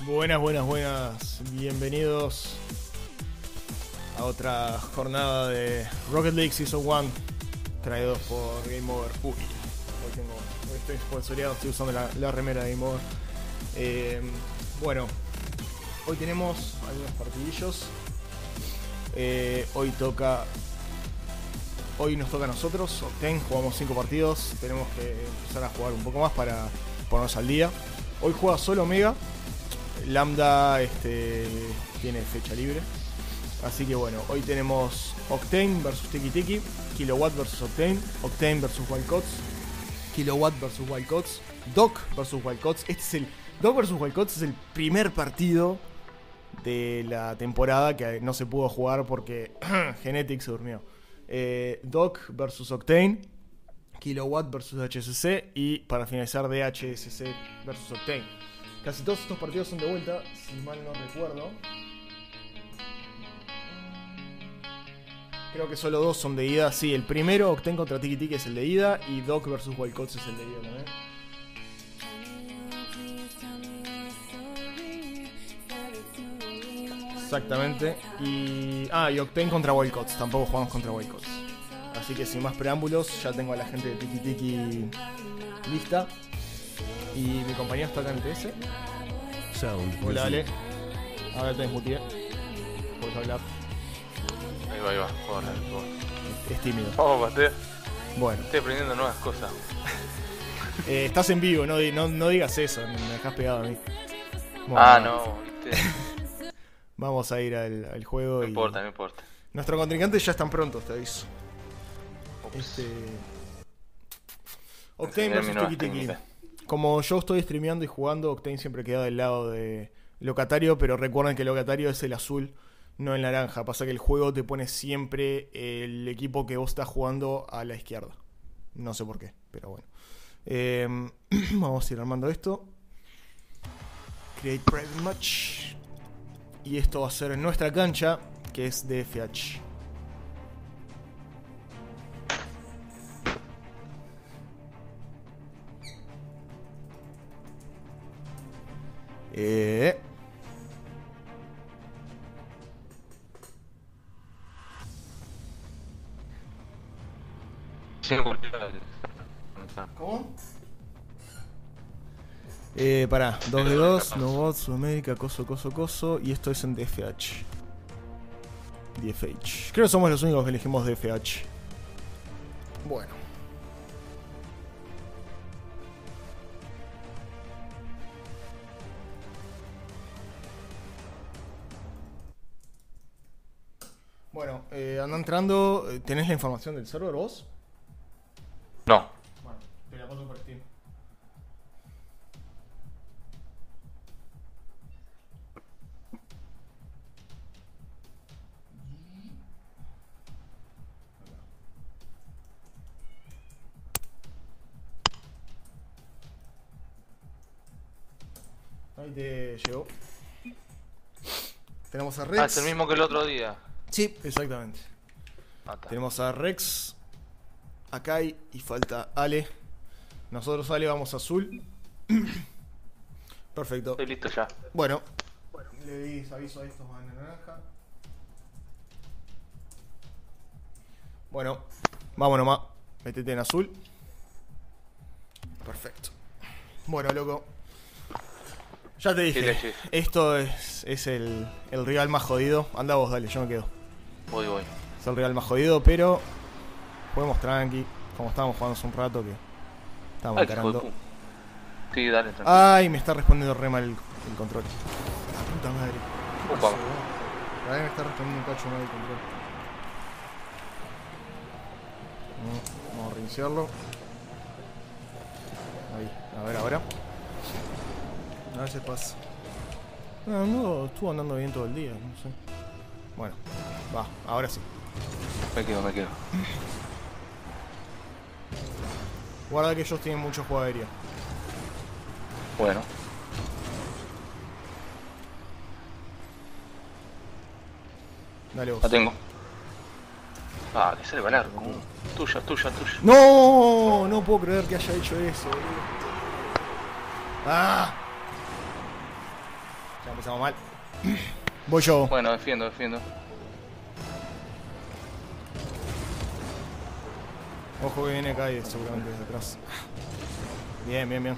Buenas, buenas, buenas. Bienvenidos a otra jornada de Rocket League Season 1, traídos por Game Over. Hoy estoy sponsoreado, estoy usando la remera de Game Over. Bueno, hoy tenemos algunos partidillos. Hoy nos toca a nosotros, Octane, jugamos 5 partidos. Tenemos que empezar a jugar un poco más para ponernos al día. Hoy juega solo Omega. Lambda tiene fecha libre. Así que bueno, hoy tenemos Octane vs Tiki Tiki, Kilowatt vs Octane, Octane vs Wildcats, Kilowatt vs Wildcats, Doc vs Wildcats. Doc vs Wildcats es el primer partido de la temporada que no se pudo jugar porque Genetic se durmió. Doc vs Octane, Kilowatt vs HSC y para finalizar DHSC vs Octane. Casi todos estos partidos son de vuelta, si mal no recuerdo. Creo que solo 2 son de ida. Sí, el primero, Octane contra Tiki Tiki, es el de ida. Y Doc vs Wildcats es el de ida también. Exactamente. Y Octane contra Wildcats. Tampoco jugamos contra Wildcats. Así que sin más preámbulos, ya tengo a la gente de Tiki Tiki lista. Y mi compañero está acá en el TS. Hola, Ale. Ahora tenés mutié. Puedes hablar. Ahí va. Joder. Es tímido. Vamos, Mateo. Bueno. Estoy aprendiendo nuevas cosas. Estás en vivo, no digas eso. Me dejás pegado a mí. Bueno, no. Vamos a ir al juego. No importa. Nuestros contrincantes ya están prontos, te aviso. Octane vs Tiki Tiki. Como yo estoy streameando y jugando, Octane siempre queda del lado de Locatario, pero recuerden que Locatario es el azul, no el naranja. Pasa que el juego te pone siempre el equipo que vos estás jugando a la izquierda. No sé por qué, pero bueno. Vamos a ir armando esto. Create private match. Y esto va a ser en nuestra cancha, que es de FH. ¿Cómo? Pará, 2v2, no bot, Sudamérica, coso. Y esto es en DFH. DFH. Creo que somos los únicos que elegimos DFH. Bueno. Bueno, anda entrando. ¿Tenés la información del server vos? No. Bueno, te la paso por Steam. Ahí te llegó. Tenemos a Rex. Es el mismo que el otro día. Sí, exactamente. Tenemos a Rex, a Kai y falta Ale. Nosotros, Ale, vamos a azul. Perfecto. Estoy listo ya. Bueno, le di aviso a estos van en naranja. Bueno, vamos nomás. Métete en azul. Perfecto. Bueno, loco. Ya te dije, esto es el rival más jodido. Anda vos, dale, yo me quedo. Voy. Es el rival más jodido, pero juguemos tranqui, como estábamos jugando hace un rato que estábamos encarando. Sí, dale, tranquilo. Ay, me está respondiendo re mal el control. La puta madre. Opa. A me está respondiendo un cacho mal el control. Vamos a reiniciarlo. Ahí, a ver ahora. A ver si pasa. No, estuvo andando bien todo el día, no sé. Bueno, va, ahora sí. Me quedo. Guarda que ellos tienen mucho juego aéreo. Bueno. Dale vos. La tengo. Que sale para largo. Tuya. No, no puedo creer que haya hecho eso, boludo. Empezamos mal. Voy yo. Bueno, defiendo. Ojo que viene acá y seguramente desde atrás. Bien.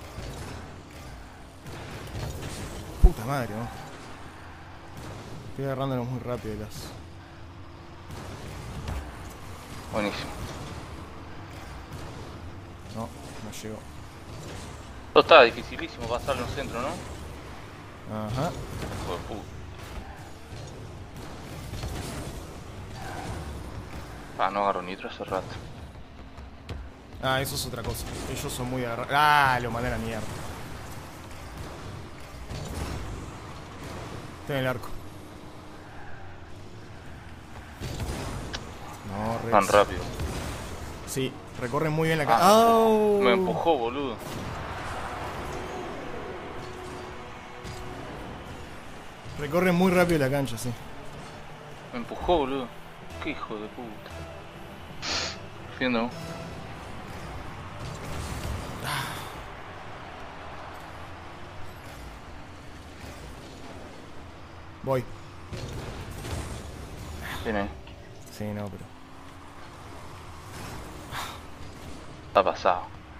Puta madre, ¿no? Estoy agarrándonos muy rápido las... Buenísimo. No llegó. Esto está dificilísimo pasarlo en el centro, ¿no? Ajá. Hijo de puta. No agarro nitro hace rato. Eso es otra cosa. Ellos son muy agarrados. Lo mandé a la mierda. Estoy en el arco. No, Rex. Tan rápido. Sí, recorren muy bien la cancha. Me empujó, boludo. Recorren muy rápido la cancha, sí. Me empujó, boludo. Qué hijo de puta. Defiendo. Voy. Viene. Sí, no, pero... Está pasado.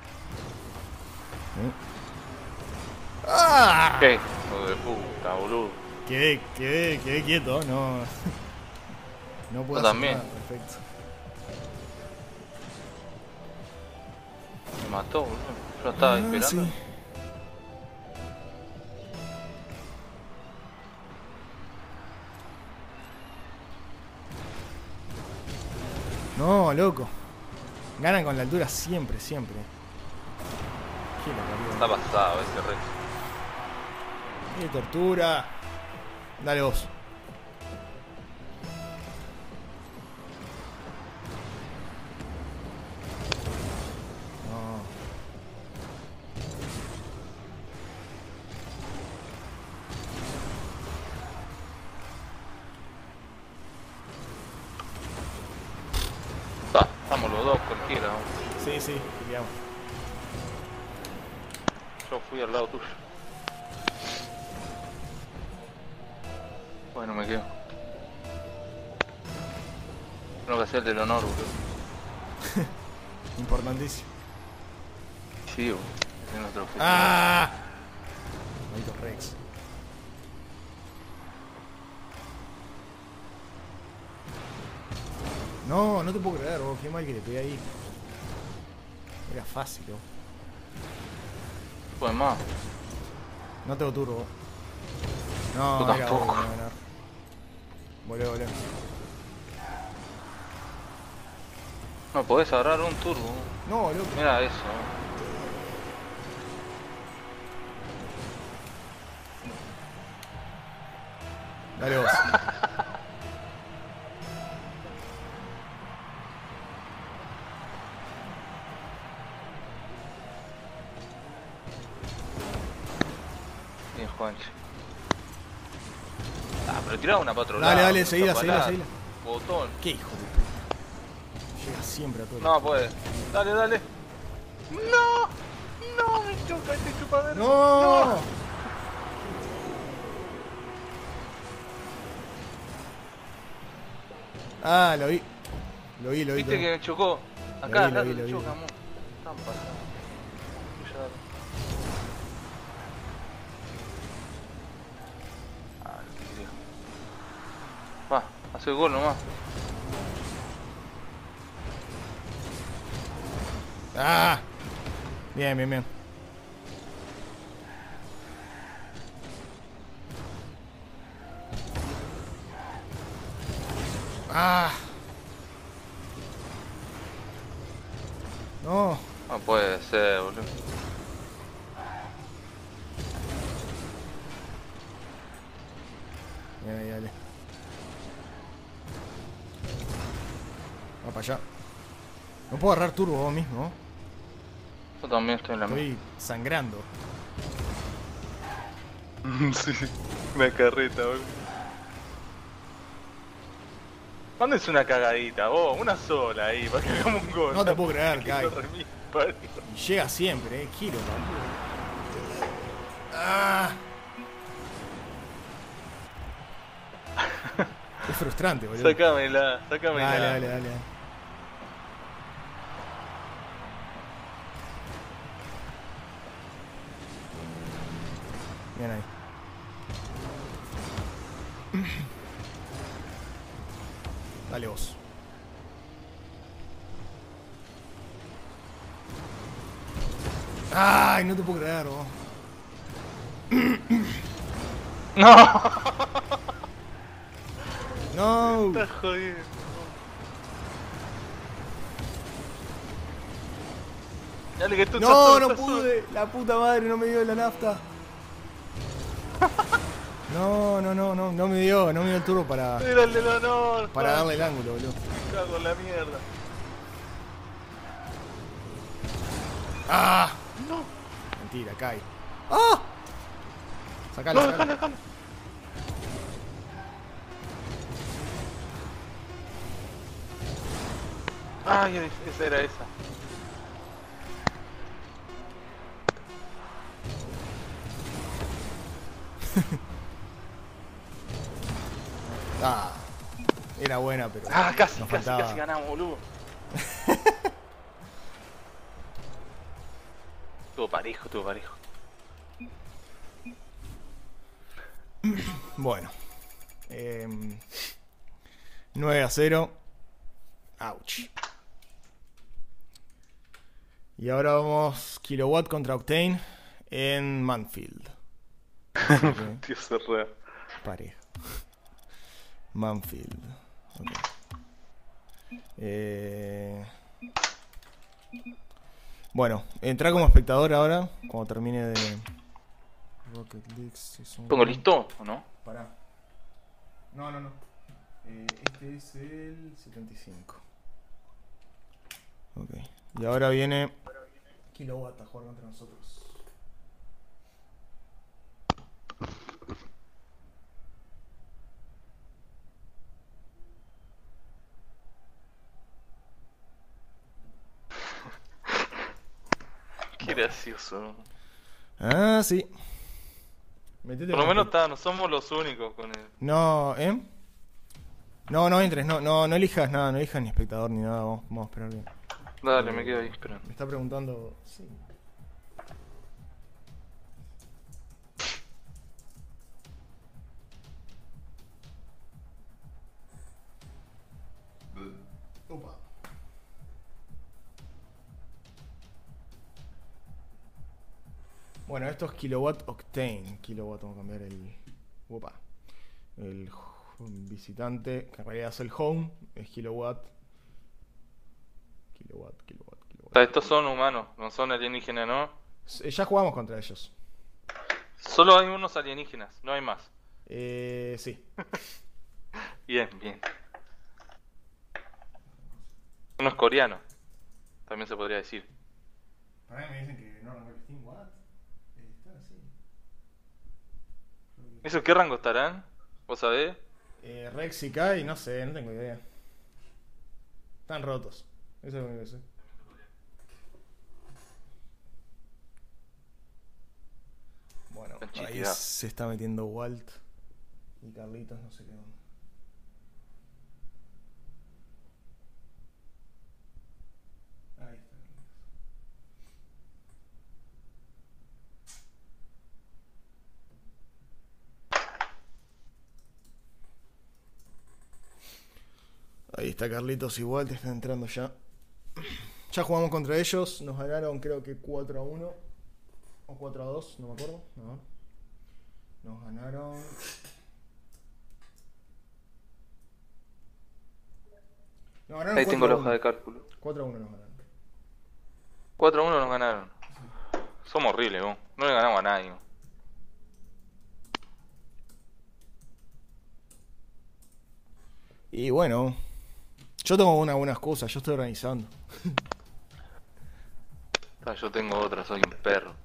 ¡Ah! Qué hijo de puta, boludo. Quedé quieto, no... No puedo Yo hacer también. nada, perfecto. Me mató, boludo. Yo estaba esperando. Sí. No, loco. Ganan con la altura siempre. Qué Está pasado ese Rex. Qué tortura. Dale vos. No. Estamos los dos cualquiera. Sí, peleamos. Yo fui al lado tuyo. Bueno, me quedo. Tengo que hacer el del honor, boludo. Importantísimo. Sí, boludo. Es nuestro objetivo. Maldito Rex. No te puedo creer, vos. Qué mal que le pegué ahí. Era fácil, vos. Pues más. No tengo turbo, vos. No, Yo era tampoco. obvio, no ganar. Volé. No podés agarrar un turbo. No, loco. Mira eso. Dale vos. Bien, Juancho. Pero tiraba una para otro lado. Dale, seguila. Botón. Qué hijo de puta. Llega siempre a todo. No puede. Dale. No, me choca este chupadero. ¡No! Lo vi. Viste todo. que me chocó. Acá, Lo vi. me choca, amor. Están pasando. Va, hace el gol nomás. Bien. No. No puede ser, boludo. Bien ahí, dale. Va para allá. No puedo agarrar turbo vos mismo. Yo también estoy en la Estoy sangrando. Sí, una carreta, boludo. Mándense una cagadita, vos, una sola ahí, para que hagamos un gol. No te puedo creer, Kai. Parió. Y llega siempre, Giro, boludo. Es frustrante, boludo. Sácamela. Dale. Bien ahí. Dale vos. Ay, no te puedo creer, vos. No. No. Estás jodido. Dale que tú No, estás no solo. pude. La puta madre no me dio la nafta. No me dio el turbo para Era el del honor. darle el ángulo, boludo. Cago en la mierda. ¡Ah! No. Mentira, cae. ¡Ah! Sacalo, No, sacalo. déjalo. Ay, esa era esa. Ah, era buena, pero Casi nos faltaba. casi ganamos, boludo. Estuvo parejo. Bueno. 9-0. Ouch. Y ahora vamos Kilowatt contra Octane en Manfield. Dios se rea. Pareja. Manfield. Okay. Bueno, entra como espectador ahora, cuando termine de Rocket League Season ¿Pongo 1. listo o no? Pará. No. Este es el 75. Ok. Y ahora viene Kilowatt a jugar contra nosotros. Qué gracioso. Ah, sí. Metete Por lo con- menos no somos los únicos con él. No, ¿eh? No entres, no elijas nada, no elijas ni espectador ni nada, vamos a esperar bien. Dale, me quedo ahí esperando. Me está preguntando. Sí. Opa. Bueno, esto es Kilowatt Octane. Kilowatt, vamos a cambiar el. Opa. El visitante, que en realidad es el home, es Kilowatt. Kilowatt. O sea, estos son humanos, no son alienígenas, ¿no? Ya jugamos contra ellos. Solo hay unos alienígenas, no hay más. Sí. Bien. Uno es coreano, también se podría decir. Para mí me dicen que no arrancó el Steam, what? Está así. ¿Eso qué rango estarán? ¿Vos sabés? Rex y Kai, no sé, no tengo idea. Están rotos. Eso es lo único que sé. Bueno, Están ahí chiteados. se está metiendo Walt y Carlitos, no sé qué onda. Ahí está. Ahí está Carlitos y Walt, están entrando ya. Ya jugamos contra ellos, nos ganaron creo que 4-1 o 4-2, no me acuerdo. No. Nos ganaron. Nos ganaron Ahí tengo la hoja 4-1. de cálculo. 4-1 nos ganaron. 4-1 nos ganaron. Somos horribles, vos. No le ganamos a nadie. Vos. Y bueno, yo tengo una buena excusa, yo estoy organizando. Yo tengo otra, soy un perro.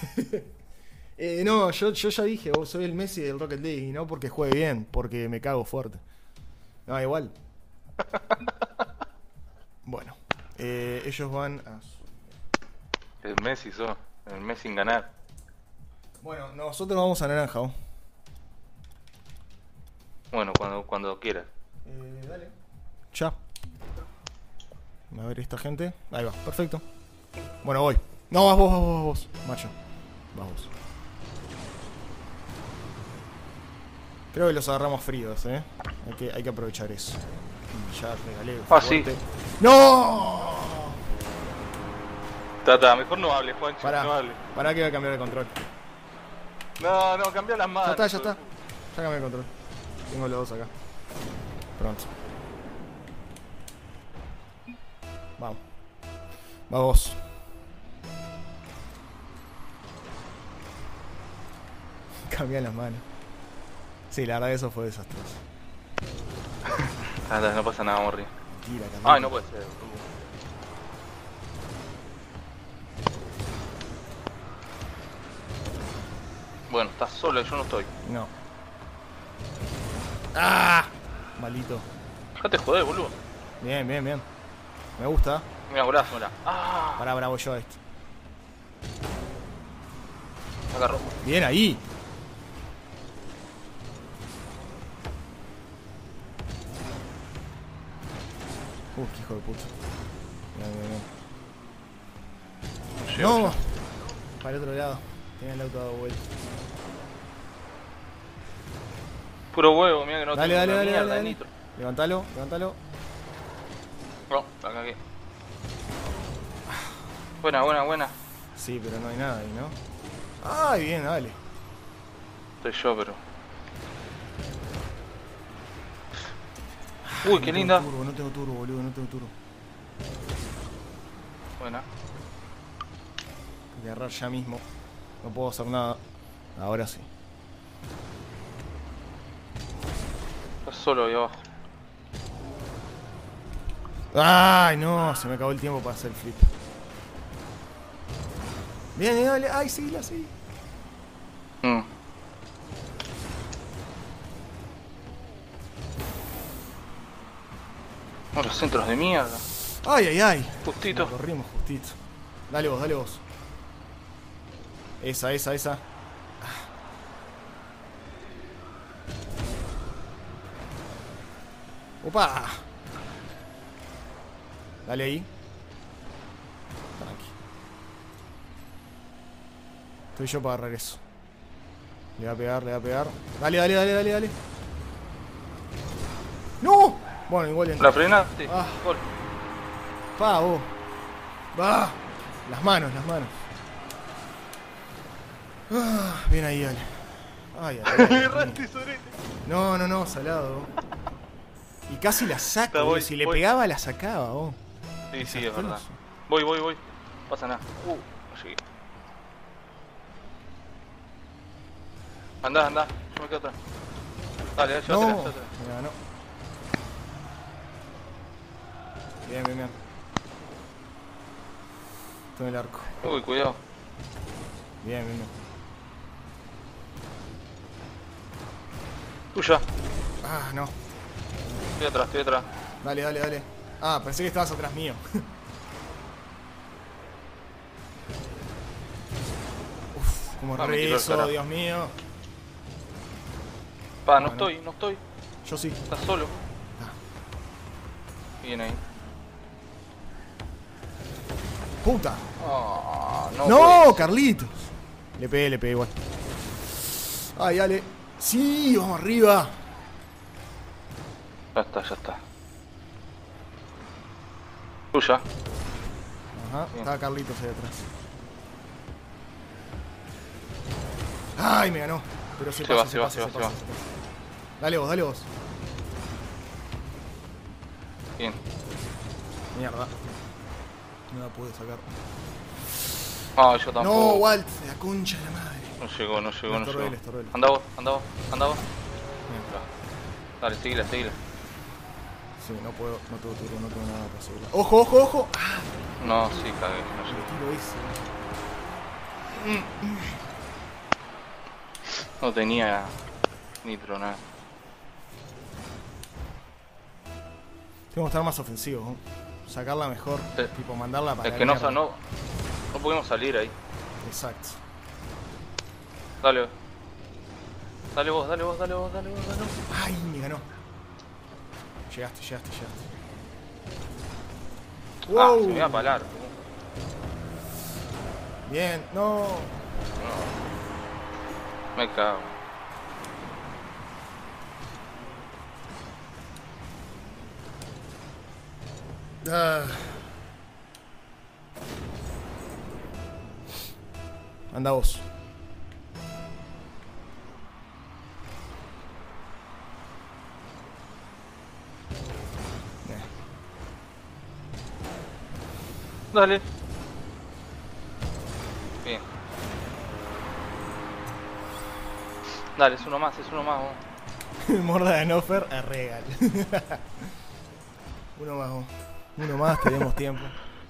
No, yo ya dije, vos soy el Messi del Rocket League, y no porque juegue bien, porque me cago fuerte. No, igual. Bueno, ellos van a... El Messi el Messi sin ganar. Bueno, nosotros vamos a naranja, ¿no? Bueno, cuando quieras. Dale. Ya. A ver esta gente. Ahí va, perfecto. Bueno, voy. No, vas vos, macho. Vas vos. Creo que los agarramos fríos, Hay que aprovechar eso. Y ya regalé. Ah, sí. ¡No! Tata, mejor no hables, Juancho. Pará, no hables. pará que voy a cambiar de control. No, cambia las manos. Ya está. Ya cambié de control. Tengo los dos acá. Pronto. Vamos. Vamos. Cambian las manos. Sí, la verdad que eso fue desastroso. Tata, no pasa nada, morri. Mentira, Ay, no puede ser. Bueno, estás solo, yo no estoy. No. ¡Ah! Malito. Dejate joder, boludo. Bien. Me gusta. Mira, brazo, mira. Ah, Pará, bravo yo a esto. me agarró. Bien ahí. Qué hijo de puta. Bien. No. Para el otro lado. Tenía el auto dado vuelta. Puro huevo, mira que no Dale, tengo dale, una dale, mierda dale. de nitro. Levantalo. No, acá aquí. Buena. Sí, pero no hay nada ahí, ¿no? Ay, bien, dale. Estoy yo, pero... Uy, qué linda. No tengo turbo, boludo, no tengo turbo. Buena. Hay que agarrar ya mismo. No puedo hacer nada. Ahora sí. Estás solo ahí abajo. Ay, no, se me acabó el tiempo para hacer el flip. Bien, dale. Ay, sí. Los centros de mierda. Ay. Justito. Nos corrimos justito. Dale vos. Esa. Opa. Dale ahí. Tranqui. Estoy yo para agarrar eso. Le va a pegar. Dale. ¡No! Bueno, igual entró. La frenaste. Ah. Gol. Pa, vos. Va. Las manos. Bien ahí, dale. Ay. Erraste, Sorete. No, salado. Y casi la saco, Está, voy, si le voy. pegaba la sacaba, vos. Sí, es verdad. Voy. No pasa nada. No llegué. Andá. Yo me quedo atrás. Dale, llévatela. No, me ganó. Bien. Estoy en el arco. Uy, cuidado. Bien. Tuya. Ah, no. Estoy atrás. Dale. Ah, pensé que estabas atrás mío. Uf, como me tiró el rezo, carajo. Dios mío. Pa, no Bueno. estoy. Yo sí. Estás solo. Bien ahí. ¡Puta! Oh, ¡No, Carlitos! Le pegué igual. Ay, dale. Sí, vamos arriba. Ya está. Tuya. Ajá, Bien. estaba Carlitos ahí atrás. Ay, me ganó. Pero se pasa. Dale vos. Bien. Mierda. No la pude sacar. Ah, yo tampoco. No, Walt, la concha de la madre. No llegó. Le estorbé. Anda vos. Mierda. Dale, seguila. Sí, no tengo turbo, no tengo nada para seguirla. ¡Ojo! ¡Ah! No, sí, cagué, no El llegué. tiro ese. No tenía nitro, nada. Tengo que estar más ofensivos, ¿no? Sacarla mejor, tipo mandarla para Es la que mierda. no pudimos salir ahí. Exacto. Dale. Dale vos, dale vos, dale vos, dale vos, dale vos. Ay, me ganó. Llegaste. Ah, Wow. se me iba a palar. Bien, no. Me cago. Ah. Anda vos. Dale. Bien. Dale, es uno más vos. Morda de Nofer a regal. Uno más, vos. Uno más, tenemos tiempo.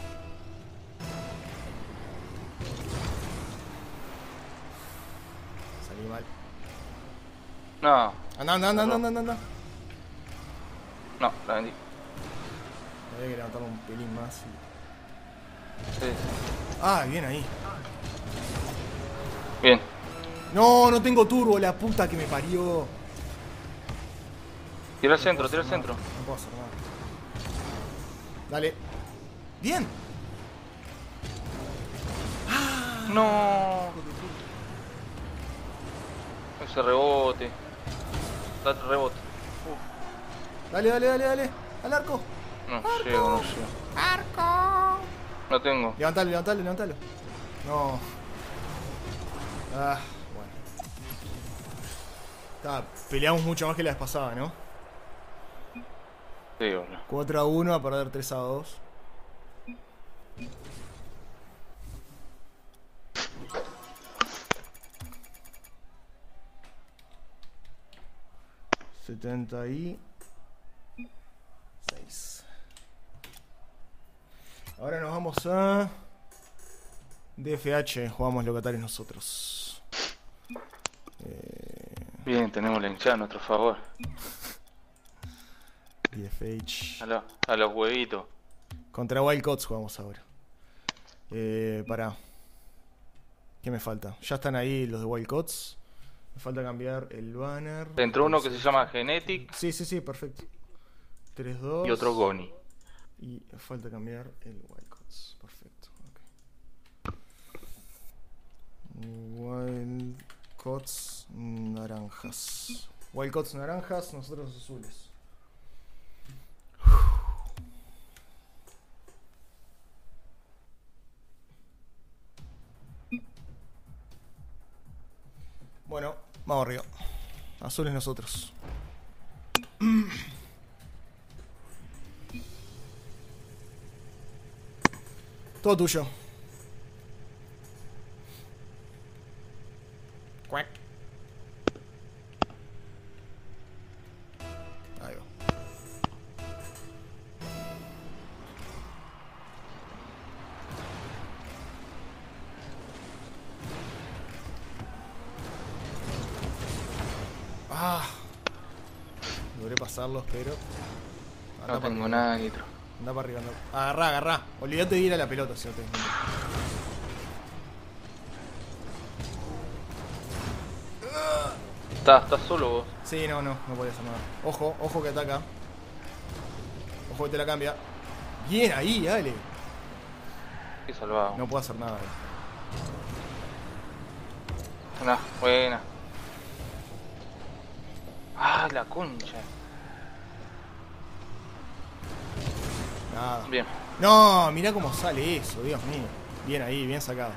Salí mal. No, Anda. no, la vendí. Había que levantarlo un pelín más. Sí. Ah, bien ahí. Bien. No, no tengo turbo, la puta que me parió. Tira al centro, tira al centro. No puedo hacer nada. Dale. Bien. No. Ese rebote. Date rebote. Dale. Al arco. No llego. Arco. No tengo. Levantalo. No. Ah, bueno. Peleamos mucho más que la vez pasada, ¿no? Sí, boludo. 4-1 a perder 3-2. $76. Ahora nos vamos a DFH, jugamos locatarios nosotros. Bien, tenemos la hinchada a nuestro favor. DFH. A los huevitos. Contra Wildcats jugamos ahora. Pará. ¿Qué me falta? Ya están ahí los de Wildcats. Me falta cambiar el banner. Entró uno que se llama Genetic. Sí, perfecto. 3-2. Y otro Goni. Y falta cambiar el Wildcats. Perfecto. Okay. Wildcats naranjas. Wildcats naranjas, nosotros azules. Bueno, vamos arriba. Azules nosotros. Todo tuyo. Cuac. Ahí va. Logré pasarlos, pero... No tengo nada, Nitro. Anda para arriba, anda. Agarrá. Olvídate de ir a la pelota si no te... Estás solo vos. Sí, no podía hacer nada. Ojo que ataca. Ojo que te la cambia. Bien ahí, dale. Qué salvado. No puedo hacer nada. Buena. Ah, la concha. Nada. Bien. No, mirá cómo sale eso, Dios mío. Bien ahí, bien sacado.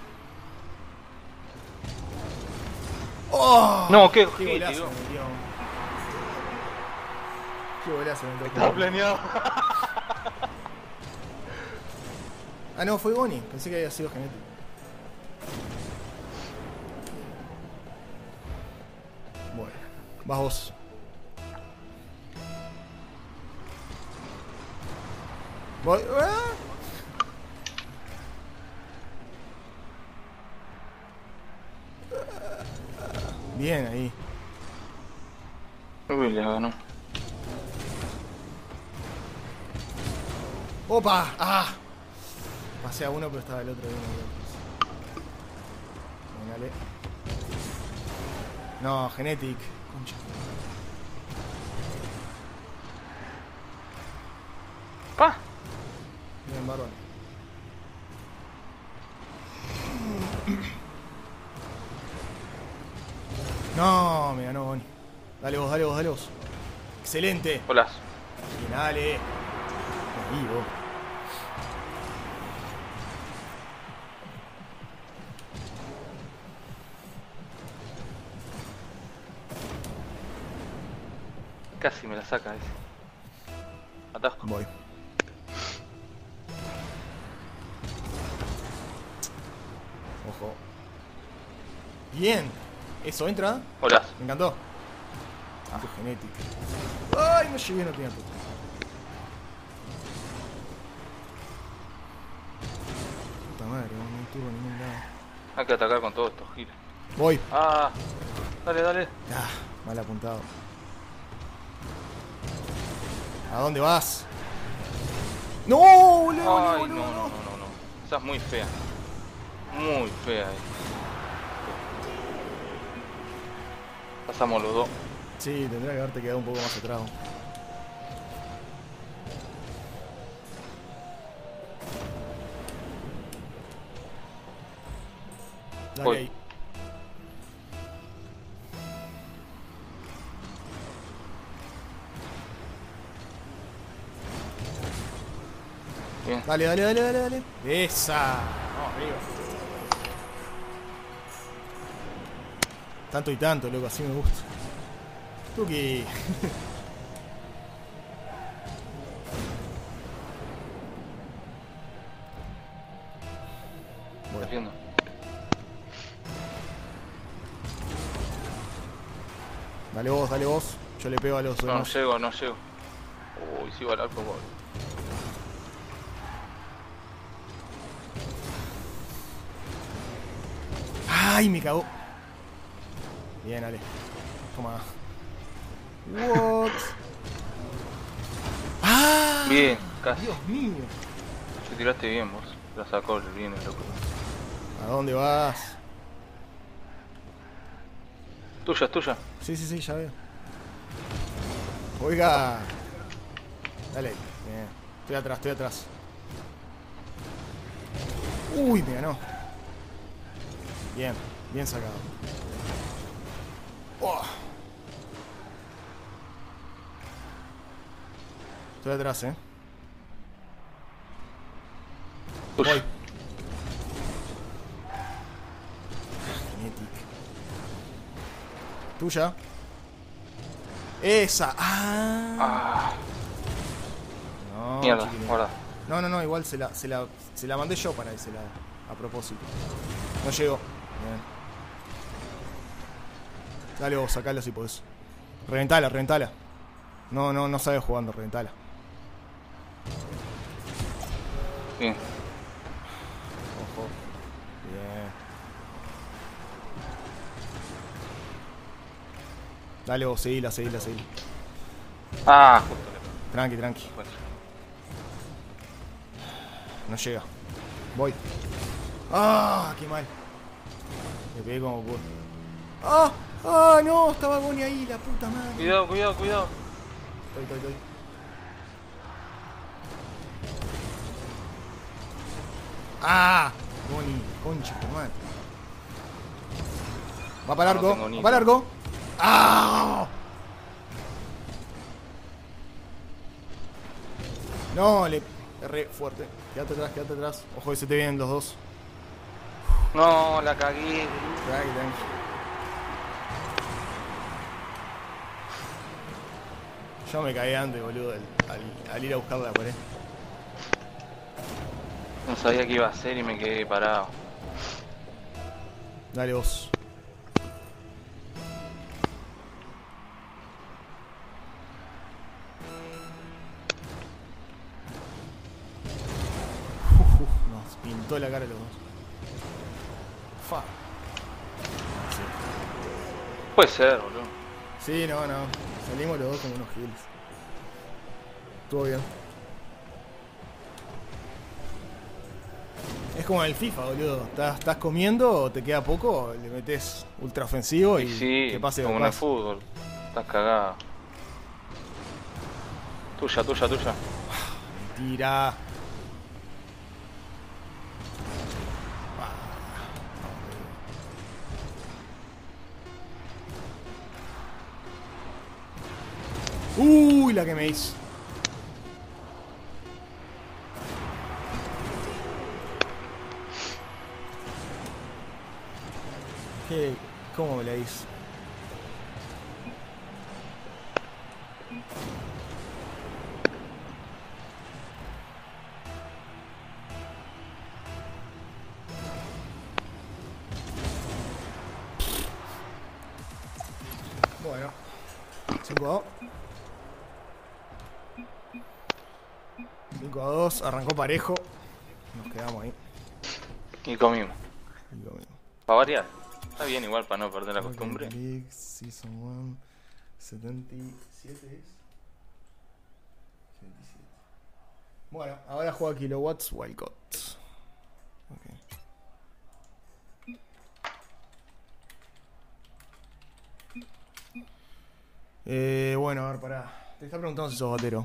¡Oh! No, qué golazo me metió. Qué golazo me metió. Estaba planeado. Ah, no, fue Goni. Pensé que había sido genético. Bueno, vas vos. Voy. Bien ahí. Uy, le ganó. ¡Opa! ¡Ah! Pasé a uno, pero estaba el otro. Dale. No, Genetic. Concha. ¡Pa! Bien, bárbaro. No, me ganó Bonnie. Dale vos, dale vos, dale vos. Excelente. Hola. Bien, dale. Ahí, vos. Casi me la saca ese. Atasco. Voy. Ojo. Bien. Eso, entra. Hola. Me encantó. Ah, qué genética. Ay, no llegué, no tenía todo. Puta madre, no hay turbo en ningún lado. Hay que atacar con todos estos giros. Voy. Ah, dale, dale. Ah, mal apuntado. ¿A dónde vas? ¡No, boludo! Ay, boludo, no. Esa es muy fea. Muy fea. Pasamos los dos. Sí, tendría que haberte quedado un poco más atrás. Dale Voy. ahí. Bien. Dale, dale, dale, dale, dale. Esa. Vamos arriba. Tanto y tanto, loco, así me gusta. Tuki. ¿Estás viendo? Dale vos, dale vos. Yo le pego a los No, no demás. llego, no llego. Uy, sigo al arco, boludo. ¡Ay, me cagó! Bien, Ale. Toma. What? ¡Ah! Bien, casi. Dios mío. Te tiraste bien vos. La sacó bien el loco. ¿A dónde vas? Tuya, es tuya. Sí, sí, sí, ya veo. Oiga. Dale. Bien. Estoy atrás, estoy atrás. Uy, me ganó. Bien, bien sacado. Oh. Estoy atrás, Tuya. Voy. Genetic. Tuya. Esa. Ah. Ah, No, mierda, chiquilín. guarda. No, igual se la mandé yo para ese lado. A propósito. No llegó. Bien. Dale vos, sacala si podés. Reventala, reventala. No sabes jugando, reventala. Bien. Ojo. Bien. Dale vos, seguila. Ah, justo le Tranqui. encuentro. No llega. Voy. ¡Ah! ¡Qué mal! Le pegué como pude. ¡Ah! ¡Ah! No, estaba Bonnie ahí, la puta madre. Cuidado. Estoy. ¡Ah! Bonnie, concha tu madre. Va para el No arco, tengo ni va para el arco. ¡Ah! No, le erré fuerte. Quédate atrás. Ojo que se te vienen los dos. No, la cagué. Tranqui. Yo me caí antes, boludo, al ir a buscar la pared. No sabía qué iba a hacer y me quedé parado. Dale vos. Nos pintó la cara los dos. Fa. Sí. Puede ser, boludo. Sí, no. Salimos los dos como unos giles. Estuvo bien. Es como en el FIFA, boludo. Estás comiendo o te queda poco, le metes ultra ofensivo y sí, que pase como lo en el pase. fútbol. Estás cagado. Tuya. Tira. Uy, la que me hizo. ¿Cómo me la hizo? Bueno, 5-2. 5-2, arrancó parejo. Nos quedamos ahí. Y comimos. Para variar. Está bien igual para no perder la costumbre. League, Season 1, 77 es. 77. Bueno, ahora juega Kilowatts Wildcat. Okay. Bueno, a ver, pará. Te está preguntando si sos batero.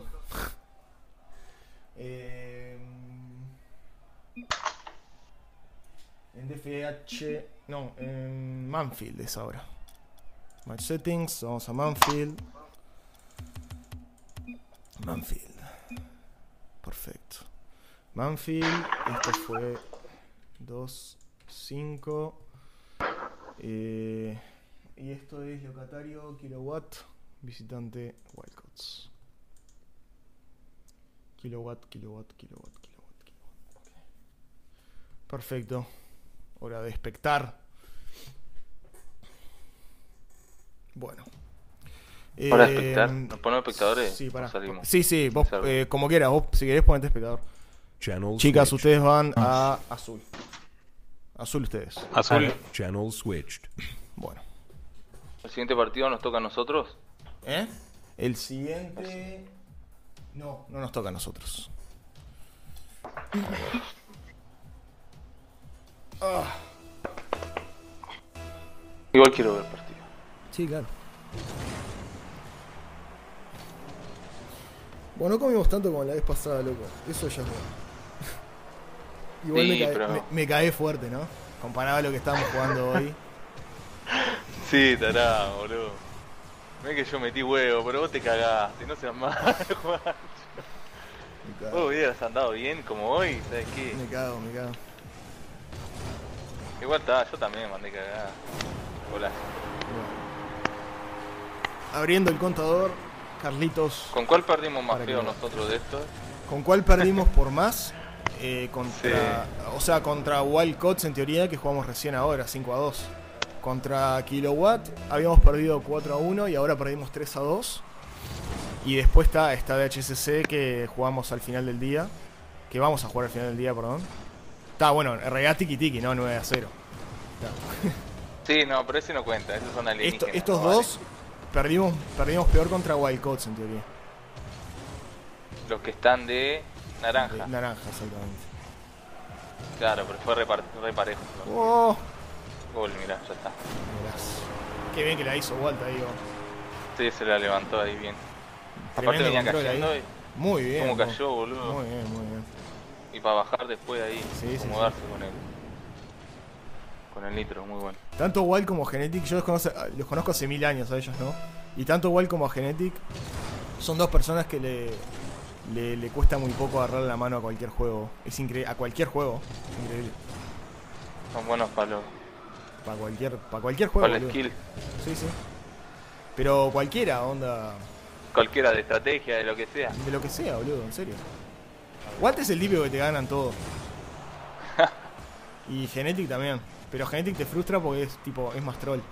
En DFH. No, en Manfield es ahora. Match settings, vamos a Manfield. Manfield. Perfecto. Manfield, esto fue 2-5. Y esto es locatario, Kilowatt, visitante, Wildcats. Kilowatt. Okay. Perfecto. Hora de expectar. Bueno. ¿Hora de expectar? ¿Nos ponemos espectadores? Sí, para. Salimos. Sí, vos como quieras, vos si querés ponete espectador. Channel Chicas, switched. ustedes van a azul. Azul ustedes. Azul. Channel switched. Bueno. ¿El siguiente partido nos toca a nosotros? El siguiente... No nos toca a nosotros. Igual quiero ver el partido. Sí, claro. Bueno, no comimos tanto como la vez pasada, loco. Eso ya es bueno. Igual Sí, pero... me caí fuerte, ¿no? Comparado a lo que estábamos jugando hoy. Sí, tará, boludo. Ves que yo metí huevo, pero vos te cagaste, no seas malo, Juan. Vos hubieras andado bien como hoy, ¿sabes qué? Me cago. Igual está, yo también mandé cagada. Hola. Abriendo el contador, Carlitos. ¿Con cuál perdimos más Para feo que- nosotros de estos? ¿Con cuál perdimos por más? O sea, contra Wildcats en teoría, que jugamos recién ahora, 5-2. Contra Kilowatt habíamos perdido 4-1 y ahora perdimos 3-2. Y después está esta DHCC que jugamos al final del día. Que vamos a jugar al final del día, perdón. Está bueno, en realidad tiki-tiki, ¿no? 9-0. Sí, no, pero ese no cuenta, esos son alienígenas. Estos no dos perdimos peor contra Wildcats en teoría. vale. Los que están de naranja. Naranja, exactamente. Claro, pero fue re parejo. ¿No? Oh, Gol, mirá, ya está. verás. Qué bien que la hizo Walt ahí. Sí, se la levantó ahí bien. Aparte Tremendo venía control cayendo ahí. y Muy bien. cómo cayó, boludo. Muy bien. Y para bajar después ahí, Sí, acomodarse con el nitro, muy bueno. Tanto Wild como Genetic, yo los conozco hace 1000 años a ellos, ¿no? Y tanto Wild como Genetic son dos personas que le cuesta muy poco agarrar la mano a cualquier juego. Es increíble, a cualquier juego. Es increíble. Son buenos para cualquier juego. el boludo. skill. Sí. Pero cualquiera, onda. Cualquiera de estrategia, de lo que sea. De lo que sea, boludo, en serio. Walt es el típico que te ganan todo. Y Genetic también. Pero Genetic te frustra porque es más troll.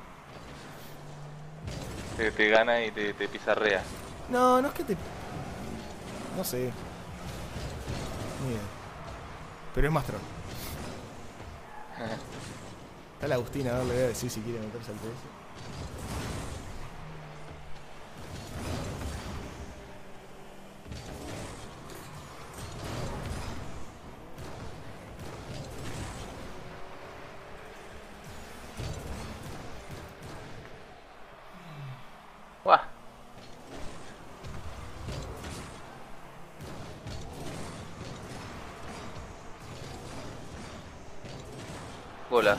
Te gana y te pizarrea. No es que te... No sé. Ni idea. Pero es más troll. Está la Agustina, a ver, le voy a decir si quiere meterse al PS. Bolas.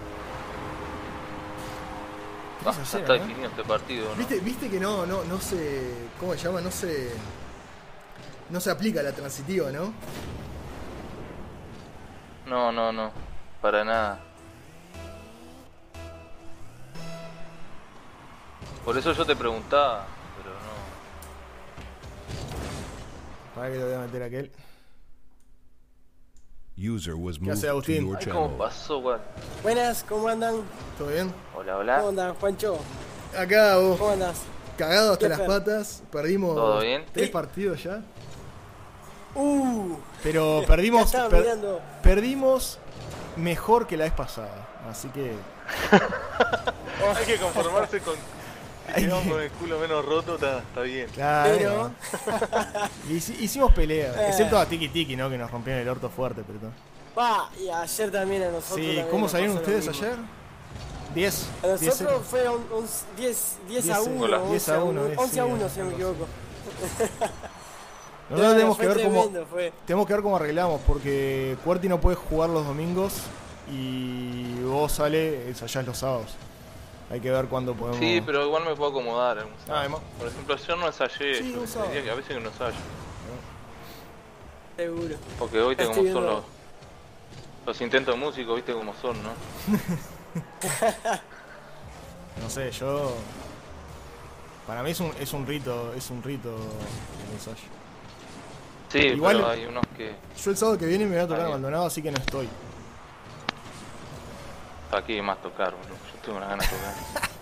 ¿Qué vas a Ya hacer, está no? definido este partido, ¿no? ¿Viste que no se. ¿Cómo se llama? No se aplica la transitiva, ¿no? No. Para nada. Por eso yo te preguntaba, pero no. Para que lo voy a meter aquel. User was ¿Qué hace, moved to Agustín? your Ay, cómo channel. pasó, weón. Buenas, ¿cómo andan? ¿Todo bien? Hola, ¿Cómo hola. andan, Juancho? Acá vos, ¿Cómo andas? cagado hasta ¿Qué las Fer? patas. Perdimos ¿Todo bien? 3 partidos ya. Pero Ya perdimos. estaba mirando. Perdimos mejor que la vez pasada. Así que. Hay que conformarse con... Hay Si quedamos que- con el culo menos roto, está bien. Claro. Pero, Hicimos pelea. Excepto a Tiki Tiki, ¿no? Que nos rompieron el orto fuerte, pero todo. va, y ayer también a nosotros. Sí, también ¿cómo nos salieron pasó lo ustedes mismo. ayer? 10. A 10. nosotros fue un 10 a 1, Hola. 10 a 1, 11 a 1, sí, si no me equivoco. Nosotros tenemos que Fue ver cómo. tremendo, fue. Tenemos que ver cómo arreglamos, porque Cuerti no puede jugar los domingos y vos sale, ensayás los sábados. Hay que ver cuándo podemos. Sí, pero igual me puedo acomodar. algún sábado. además. Por ejemplo, ayer no ensayé. Sí, yo un sábado. diría que a veces que no ensayo. Seguro. Porque hoy viste Estoy cómo son viendo. los intentos de músico, viste cómo son, ¿no? No sé, yo. Para mí es un rito el ensayo. Sí, Igual- pero hay unos que... Yo el sábado que viene me voy a tocar Está bien. Maldonado, así que no estoy. Aquí más tocar, boludo. Yo tengo una ganas de tocar.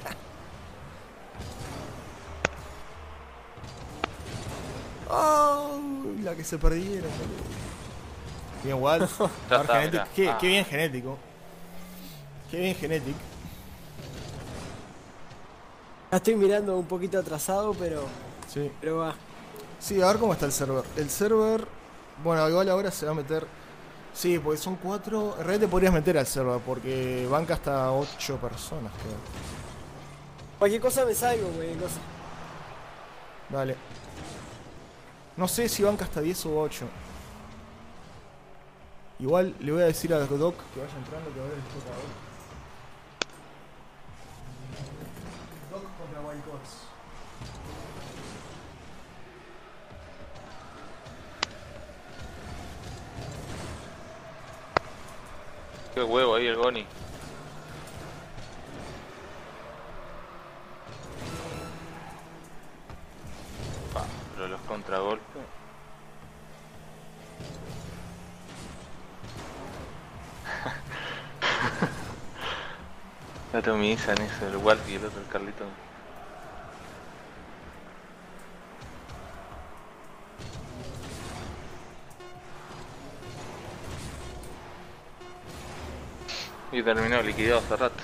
¡Oh! La que se perdieron. Bien, igual. Ya está, Genetic. mirá. Qué bien genético. Qué bien genetic. La estoy mirando un poquito atrasado, pero Sí. va. Sí, a ver cómo está el server. El server. Bueno, igual ahora se va a meter. Sí, porque son 4. En realidad te podrías meter al server porque banca hasta 8 personas, creo. Cualquier cosa me salgo, cualquier cosa. Dale. No sé si banca hasta 10 o 8. Igual le voy a decir a Doc que vaya entrando, que ahora les toca a Doc. Doc contra Wildcats. Qué huevo ahí el Goni. Pero los contragolpes... La atomizan eso, el Walkie y el otro, el Carlito. Y terminó liquidado hace rato.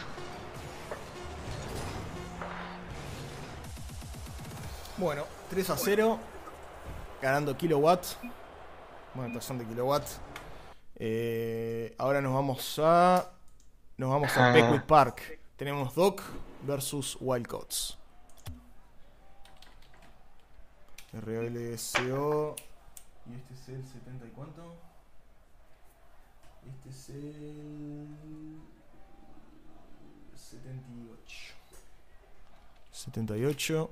Bueno, 3-0. Ganando kilowatts. Bueno, tazón de kilowatts. Ahora nos vamos a. Nos vamos a Peckwood Park. Tenemos Doc versus Wildcats. RLSO. Y este es el 70 y cuánto. Este es el 78. 78.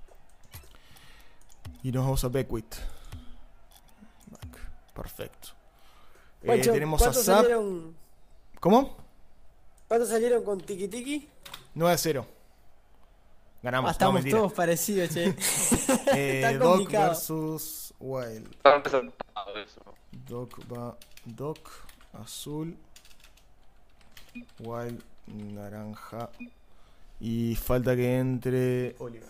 Y nos vamos a Beckwith. Perfecto. Juancho, Tenemos a ¿cuántos Zap. salieron? ¿Cómo? ¿Cuántos salieron con Tiki Tiki? 9-0. Ganamos. No, Estamos mentira. todos parecidos, che. Está Doc complicado. versus Wild. Estaba empezando eso. Doc va. Doc azul. Wild naranja. Y falta que entre Oliver.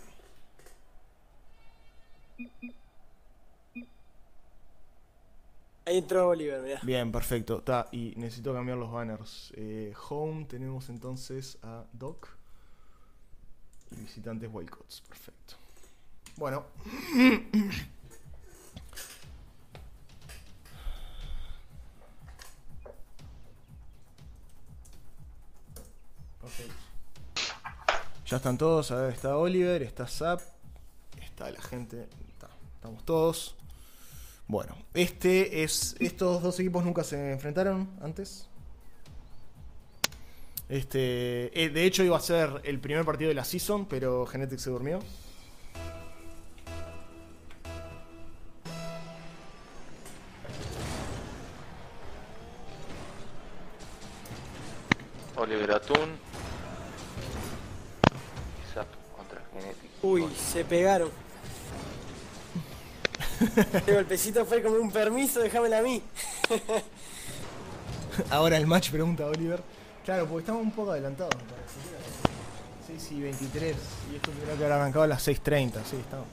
Ahí entró Oliver, mirá. Bien, perfecto. Ta, y necesito cambiar los banners. Home tenemos entonces a Doc. Y visitantes Wildcats. Perfecto. Bueno. Perfecto. Ya están todos. A ver, está Oliver, está Zap. Está la gente. Estamos todos. Bueno, estos dos equipos nunca se enfrentaron antes. De hecho iba a ser el primer partido de la season, pero Genetic se durmió. Oliver Atún. Zap contra Genetic. Uy, se pegaron. El golpecito fue como un permiso, déjamela a mí. Ahora el match, pregunta Oliver. Claro, porque estamos un poco adelantados, me parece. 6 y 23. Y esto tendría que haber arrancado a las 6:30. Sí, estamos.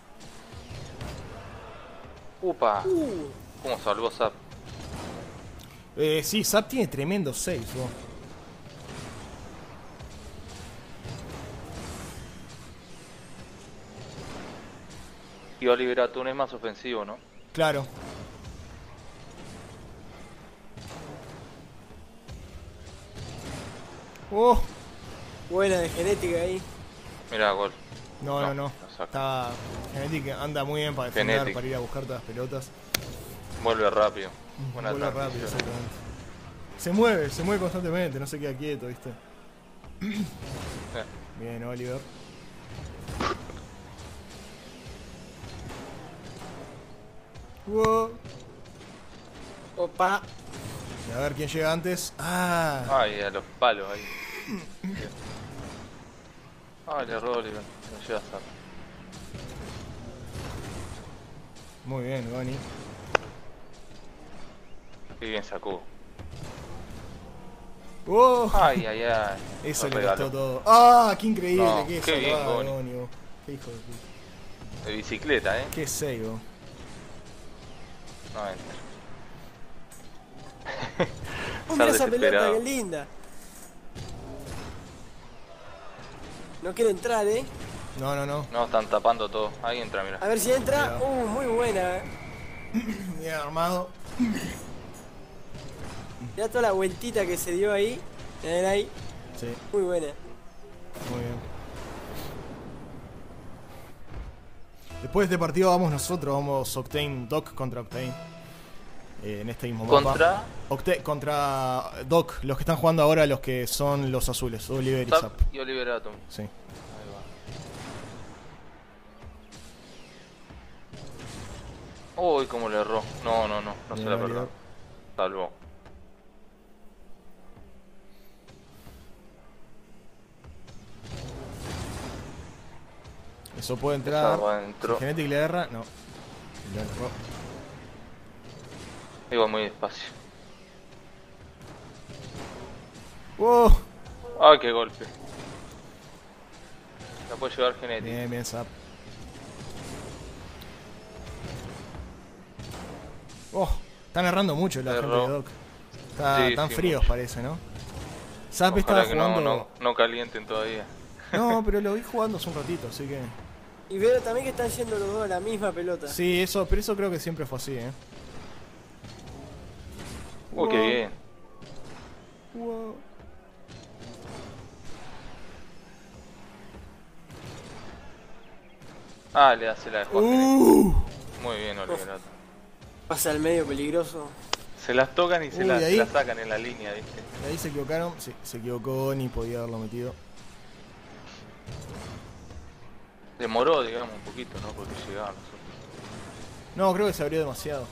Upa. ¿Cómo salvó Zap? Sí, Zap tiene tremendo 6, vos. Y Oliver Atún es más ofensivo, ¿no? Claro. Oh. Buena de genética ahí. Mira, gol. No. saca. Está. Genetic anda muy bien para defender, Genetic. para ir a buscar todas las pelotas. Vuelve rápido. Buena Vuelve transición. rápido, exactamente. Se mueve constantemente, no se queda quieto, ¿viste? Bien, Oliver. Wow. Opa. Y a ver quién llega antes. Ah. Ay, a los palos ahí. Ah, le erró Oliver. No llega a Zap. Muy bien, Goni. Qué bien sacó. ¡Oh! Ay. Eso Lo le regaló. costó todo. ¡Ah! ¡Qué increíble! No, ¡Qué qué bien, salvado, Goni. Goni, vos! ¡Qué hijo de puta! De bicicleta, ¡Qué seigo! No entra. Oh, mira Está esa pelota, desesperado. qué linda. No quiere entrar, No. No, están tapando todo. Ahí entra, mira. A ver si entra. Cuidado. Muy buena. Bien armado. Mirá toda la vueltita que se dio ahí. Mirá ahí. Sí, Muy buena. muy bien. Después de este partido vamos nosotros, vamos Octane, Doc contra Octane. En este mismo mapa. Contra Doc, los que están jugando ahora, los que son los azules, Oliver y Zap Zap. y Oliver Atom. Sí. Ahí va. Uy, cómo le erró. No se Bien, la Oliver. perdonó. Salvó. Eso puede entrar. Esa va, entró. Si Genetic le erra, no. Le erró. Iba muy despacio. ¡Oh! Ay, qué golpe. La puede llevar Genetic. Bien, Zap. Oh, están errando mucho la gente Erró. de Doc. Sí, Están sí, fríos, mucho. parece, ¿no? Zap Ojalá estaba que jugando. no calienten todavía. No, pero lo vi jugando hace un ratito, así que. Y veo también que están yendo los dos a la misma pelota. Sí, pero eso creo que siempre fue así, Uy, qué bien. Wow. Ah, le hace la de Juan. Muy bien, Oliver Atom. Pasa al medio peligroso. Se las tocan y se Uy, las ahí. sacan en la línea, ¿viste? Y ahí se equivocaron. Sí, se equivocó, ni podía haberlo metido. Demoró, digamos, un poquito, ¿no? Porque llegaban nosotros. No, creo que se abrió demasiado.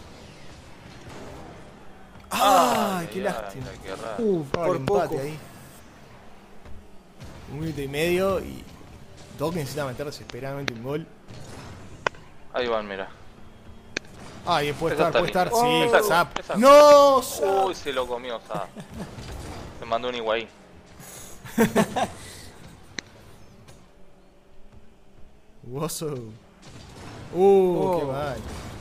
Ay, ¡Ay, qué lástima! qué raro. Por Por empate poco. ahí. 1 minuto y medio y Doc necesita meter desesperadamente un gol. Ahí van, mira. Ah, y puede Esa estar, está Sí, bien. Esa- Zap. esa- ¡No! Zap. Uy, se lo comió, Zap. Se mandó un Higuaín. Woso. Qué Oh. mal.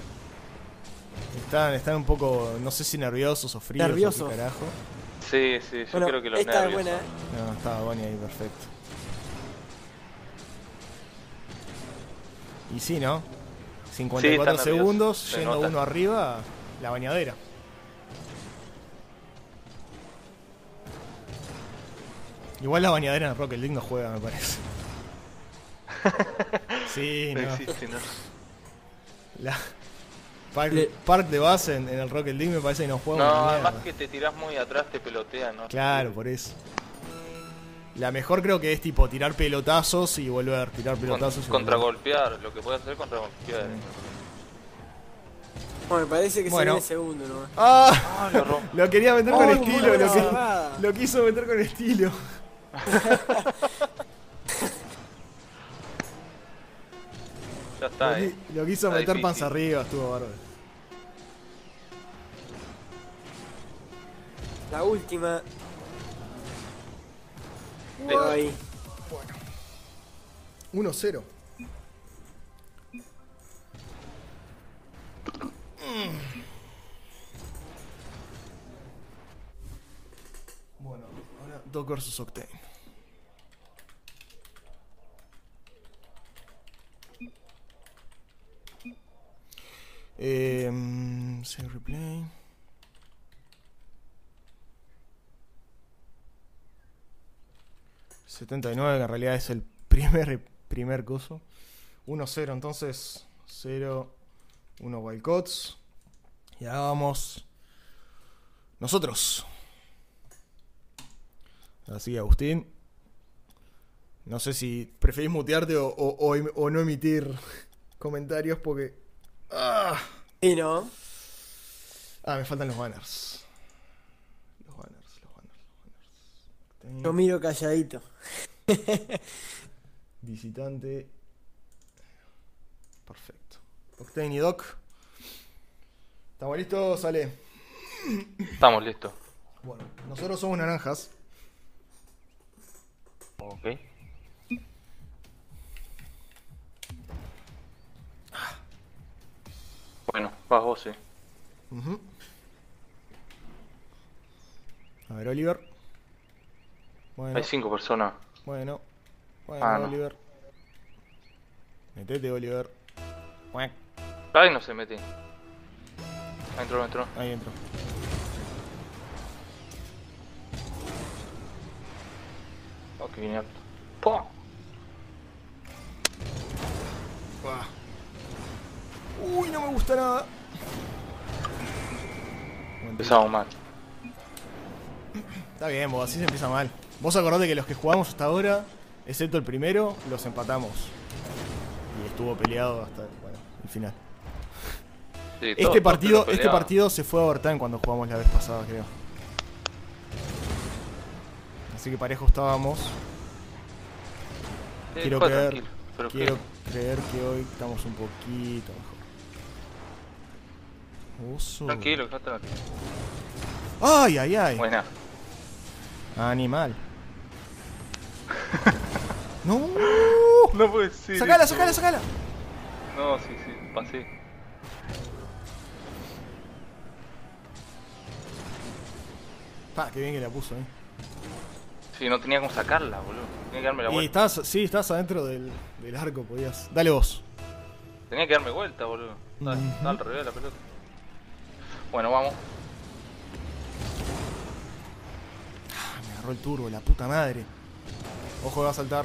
Están un poco, no sé si nerviosos o fríos. Nerviosos. O qué carajo. Sí, yo Bueno, creo que los esta es nervios. buena. No, estaba Bonnie ahí, perfecto. Y sí, ¿no? 54 está nervioso, segundos, se yendo nota. uno arriba, la bañadera. Igual la bañadera en el Rocket League no juega, me parece. Sí, No no. existe, ¿no? La Park de base en el Rocket League me parece que no juega No, una además mierda. que te tirás muy atrás, te pelotean, ¿no? Claro, por eso. La mejor creo que es tipo tirar pelotazos y volver, tirar pelotazos y volver. Contragolpear, lo que puede hacer contragolpear. Bueno, me parece que Bueno. sería el segundo nomás. ¡Ah! Lo rompo. Lo quería meter con ¡Ay, estilo, buena lo, cerrada! lo quiso meter con estilo. Ya está, Lo quiso Está meter difícil. panza arriba, estuvo bárbaro. La última. Sí. Pero ahí. 1-0. Bueno, ahora Doc vs Octane. Save replay. $79, que en realidad es el primer coso. 1-0, entonces 0, 1 Wildcats. Y ahora vamos nosotros. Así, Agustín. No sé si preferís mutearte o no emitir comentarios porque... Y no. me faltan los banners. Los banners. Yo miro calladito. Visitante. Perfecto. Octane y Doc. ¿Estamos listos? Sale. Estamos listos. Bueno, nosotros somos naranjas. Ok. Bueno, vas vos, sí. Ujú. A ver, Oliver. Bueno, Hay 5 personas. bueno, No. Oliver. Metete, Oliver. Cuac. Ay, no se mete. Entró. Ahí entro. Ok, viene alto. ¡Pum! Uy, no me gusta nada. Empezamos mal. Está bien, vos, así se empieza mal. Vos acordate que los que jugamos hasta ahora, excepto el primero, los empatamos. Y estuvo peleado hasta el final. Sí, Este todo partido se fue a overtime cuando jugamos la vez pasada, creo. Así que parejo estábamos. Sí, Quiero fue creer, tranquilo, pero quiero creer que hoy estamos un poquito mejor. Oso. Tranquilo, está tranquilo. Ay, ay, ay. Buena. Animal. No. No puede ser. Sacala, eso. sacala. No, sí, pasé. Qué bien que la puso, Sí, no tenía cómo sacarla, boludo. Tenía que darme la Y vuelta. estás adentro del arco, podías. Dale vos. Tenía que darme vuelta, boludo. Está al revés de la pelota. Bueno, vamos. Me agarró el turbo, la puta madre. Ojo, va a saltar.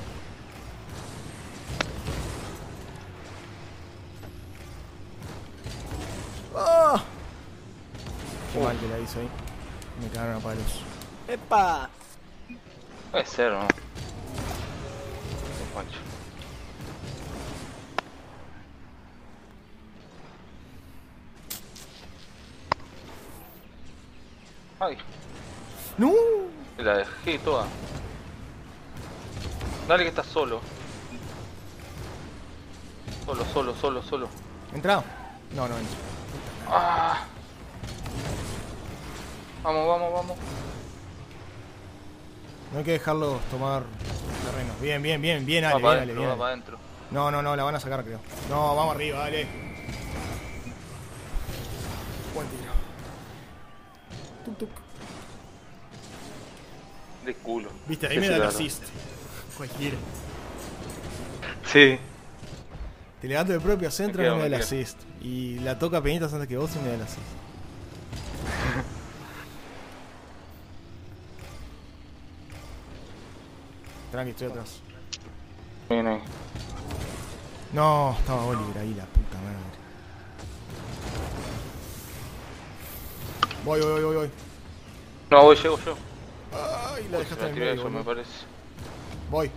¡Ah! Qué mal que la hizo ahí. Me cagaron a palos. ¡Epa! Puede ser, ¿no? Pancho. Ay, ¡No! la dejé toda. Dale que estás solo. Solo. ¿Entra? No, no entra. Ah. Vamos. No hay que dejarlos tomar terreno. Bien, Va Ale, para bien, Ale, adentro, bien. va para adentro. No, la van a sacar, creo. No, vamos arriba, dale. Buen tiro. Tuk. De culo. Viste, ahí Sí, me sí, da el claro. assist. Cualquiera. Sí. Te levanto de propio centro y quedo, me da el me quedo. assist. Y la toca Peñitas antes que vos y me da el assist. Tranqui, estoy atrás. Bien ahí. No, estaba Oliver ahí, la puta madre. Voy. No, voy, llego yo. Ay, la dejaste en el tiré medio, eso, me boludo. parece. Voy.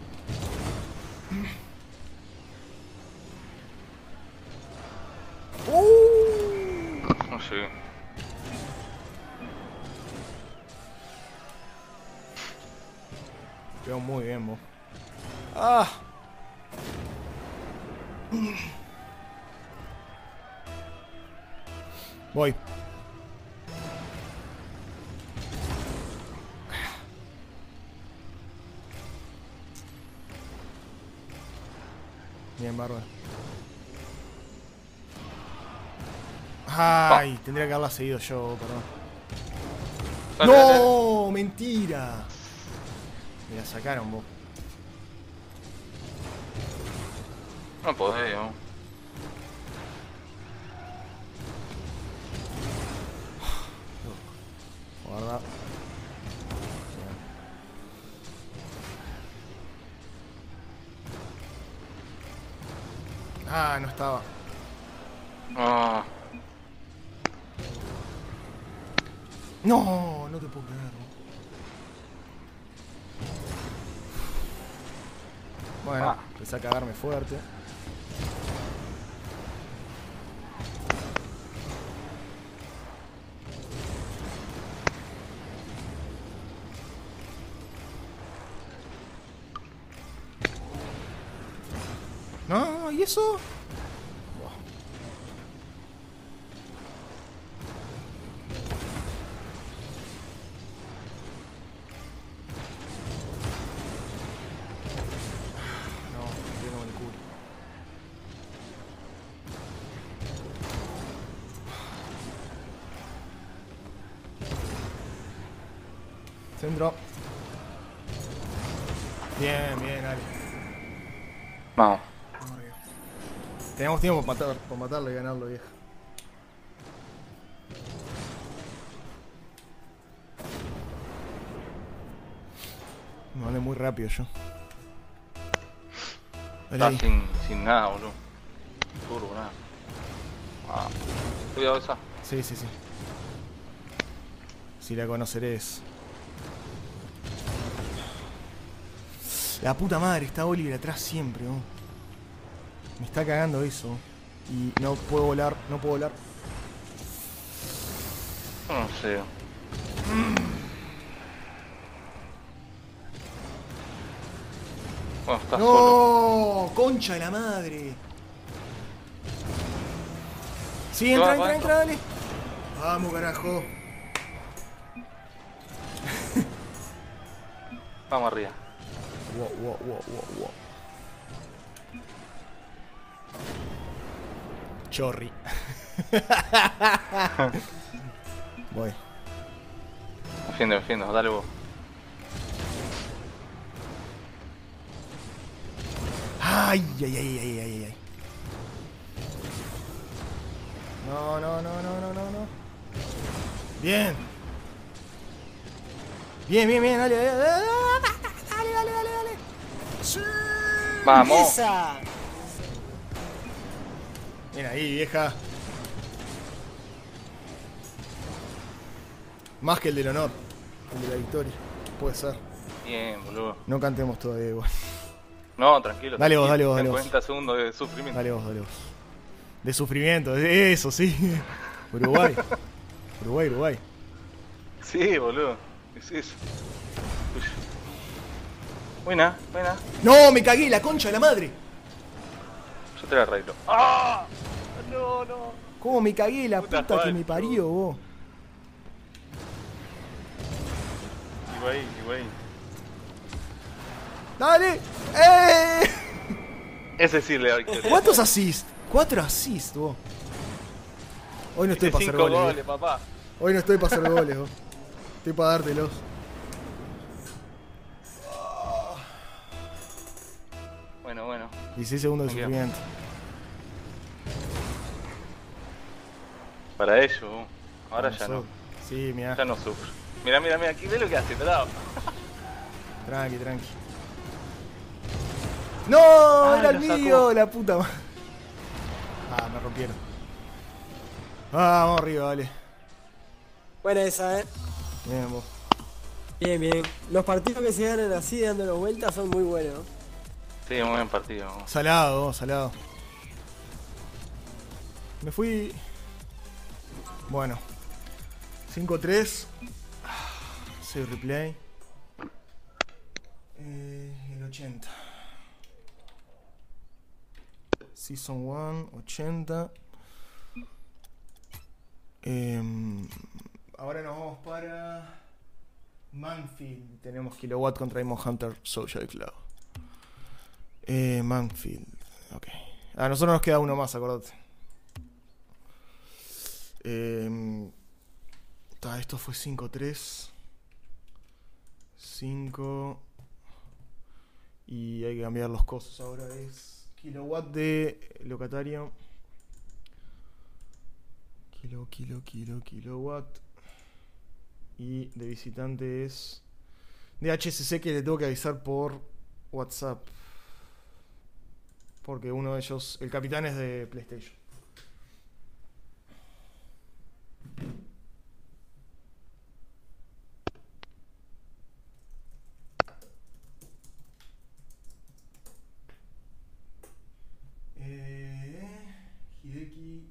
No sé. Quedó muy bien, vos. ¡Ah! Voy. Bien, bárbaro. Ay, tendría que haberla seguido yo, perdón. Dale, dale, dale. ¡No! ¡Mentira! Me la sacaron, vos. No podés, ¿no? Guarda. Bien. Ah, no estaba. Ah, No, no te puedo creer. Bueno, empecé a cagarme fuerte. No, ¿y eso? No, yo no me culo. Centro. Bien, bien, Ale. vamos. Tenemos tiempo para matarlo y ganarlo, vieja. Me mandé muy rápido yo. Dale Está ahí. sin nada, boludo. Turbo, nada. Ah, cuidado esa. Sí, sí, sí. Si la conoceréis. La puta madre, está Oliver atrás siempre, ¿no? Me está cagando eso. Y no puedo volar, no puedo volar. No sé. Bueno, está solo. ¡No! ¡Concha de la madre! Sí, Se entra, va, entra, va, entra, dale. Vamos, carajo. Vamos arriba. Wow, wow, wow, wow, wow. Chorri. Voy. Defiendo, dale vos. Ay, ay, ay, ay, ay, ay. No, no, no, no, no, no, no. Bien. Bien, bien, bien, dale, dale, dale, dale, dale, dale, dale. Sí. Vamos. ¡Esa! Bien ahí, vieja. Más que el del honor. El de la victoria. Puede ser. Bien, boludo. No cantemos todavía igual. No, tranquilo. Dale vos, tranquilo. dale vos, dale vos. 50 segundos de sufrimiento. Dale vos, dale vos. De sufrimiento, eso sí. Uruguay. Uruguay, Uruguay. Sí, boludo. Es eso. Uy. Buena. No, me cagué, la concha de la madre. Yo te la arreglo. ¡Ah! No. ¿Cómo me cagué la Puta puta que Juan, me parió, vos? Igual. ¡Dale! Ese sí le da victoria. ¿Cuántos assists? 4 assists, vos. Hoy no estoy para hacer 5 goles. goles, papá. Hoy no estoy para hacer goles, vos. Estoy para dártelos. Bueno. 16 segundos de Tranquilo. sufrimiento. Para ello, vos. Ahora ya no. Sí, mirá. Ya no sufro. Mira, aquí ve lo que hace, tarado. Tranqui. ¡No! Era el lo sacó. mío, la puta madre. Ah, me rompieron. Vamos arriba, dale. Buena esa, Bien, vos. Bien, bien. Los partidos que se ganan así, dándolo vueltas, son muy buenos. Sí, muy buen partido. Salado, salado. Me fui. Bueno. 5-3. Save replay. El 80. Season 1, 80. Ahora nos vamos para Manfield. Tenemos Kilowatt contra Demon Hunter Social Club. Manfield. Ok. A nosotros nos queda uno más, acordate. Esto fue 5-3. 5. Y hay que cambiar los costos. Ahora es Kilowatt de locatario. Kilowatt. Y de visitante es de HSC, que le tengo que avisar por WhatsApp. Porque uno de ellos, el capitán, es de PlayStation. Hideki.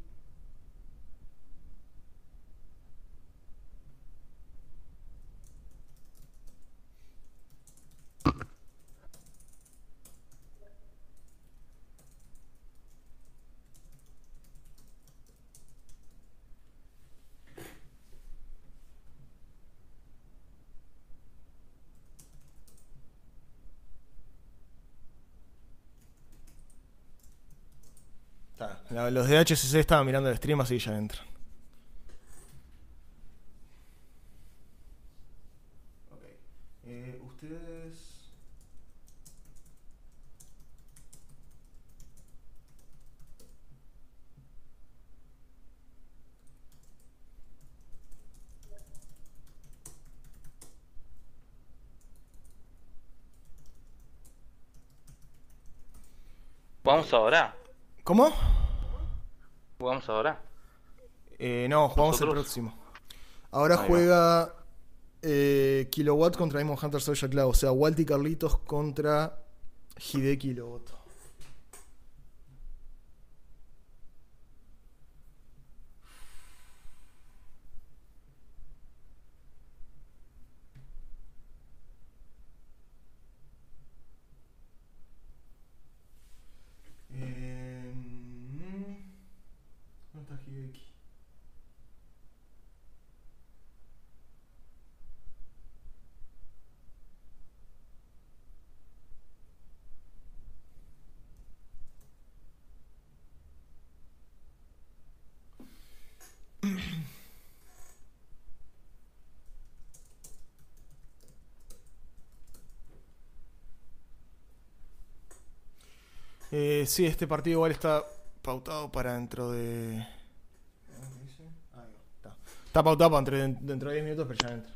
Los de HCC estaban mirando el stream, así ya entran. Ok. Ustedes. ¿Vamos ahora? ¿Cómo? ¿Jugamos ahora? No, jugamos el ¿Nosotros? próximo. Ahora Ahí juega Kilowatt contra Demon Hunter Social Club. O sea, Walty Carlitos contra Hideki Loboto. ¿Dónde está Hideki? Sí, este partido igual está pautado para dentro de... Está pautado para dentro de 10 minutos, pero ya entra.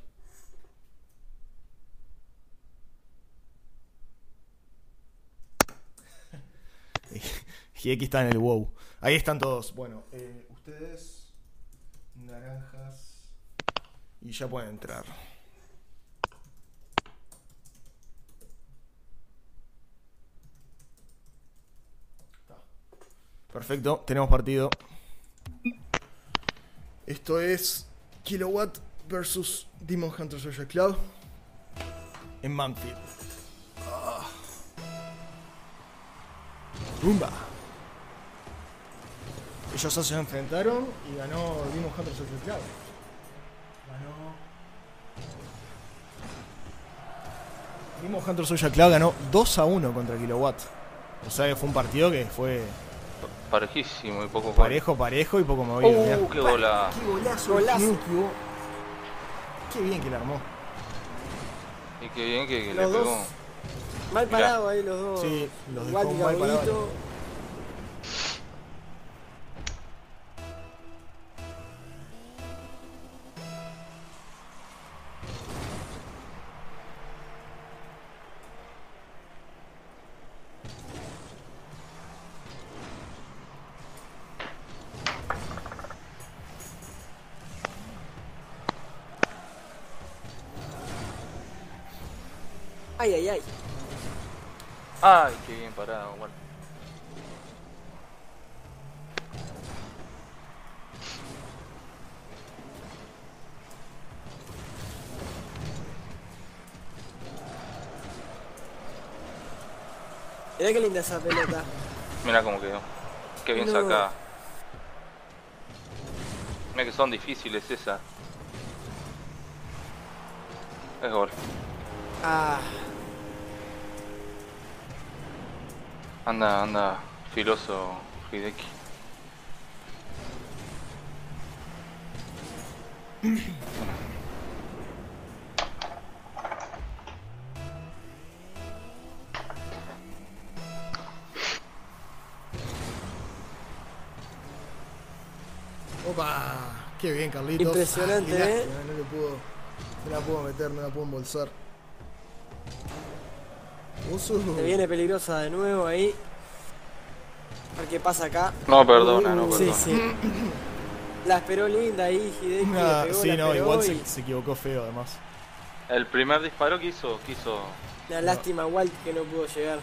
Hideki está en el WoW. Ahí están todos. Bueno, ustedes naranjas y ya pueden entrar. Perfecto, tenemos partido. Esto es Kilowatt versus Demon Hunter Social Club en Manfield. Bumba. Ellos se enfrentaron y ganó Demon Hunter Social Club. Demon Hunter Social Club ganó 2-1 contra Kilowatt. O sea que fue un partido que fue Parejísimo y poco parejo y poco movido. Mirá. qué bola. Qué golazo. Golazo. Qué bien que la armó. Y qué bien que le Los dos. pegó. Mal Mirá. parado ahí los dos. Sí, los dejó Walty mal parados. Carlito. Ay, ay, ay. Ay, qué bien parado, bueno. Mirá qué linda esa pelota. Mira cómo quedó. Qué bien No. sacada. Mira que son difíciles esas. Es gol. Ah, Anda filoso Hideki. Opa, qué bien, Carlitos. Impresionante, Qué lástima, ¿eh? No la puedo meter, no la puedo embolsar. se viene peligrosa de nuevo ahí. A ver qué pasa acá. No perdona, no Sí, perdona. sí. La esperó linda ahí, Hideki. le Ah, pegó, sí, la no, esperó igual y se equivocó feo además. El primer disparo que hizo. Una lástima Walt que no pudo llegar.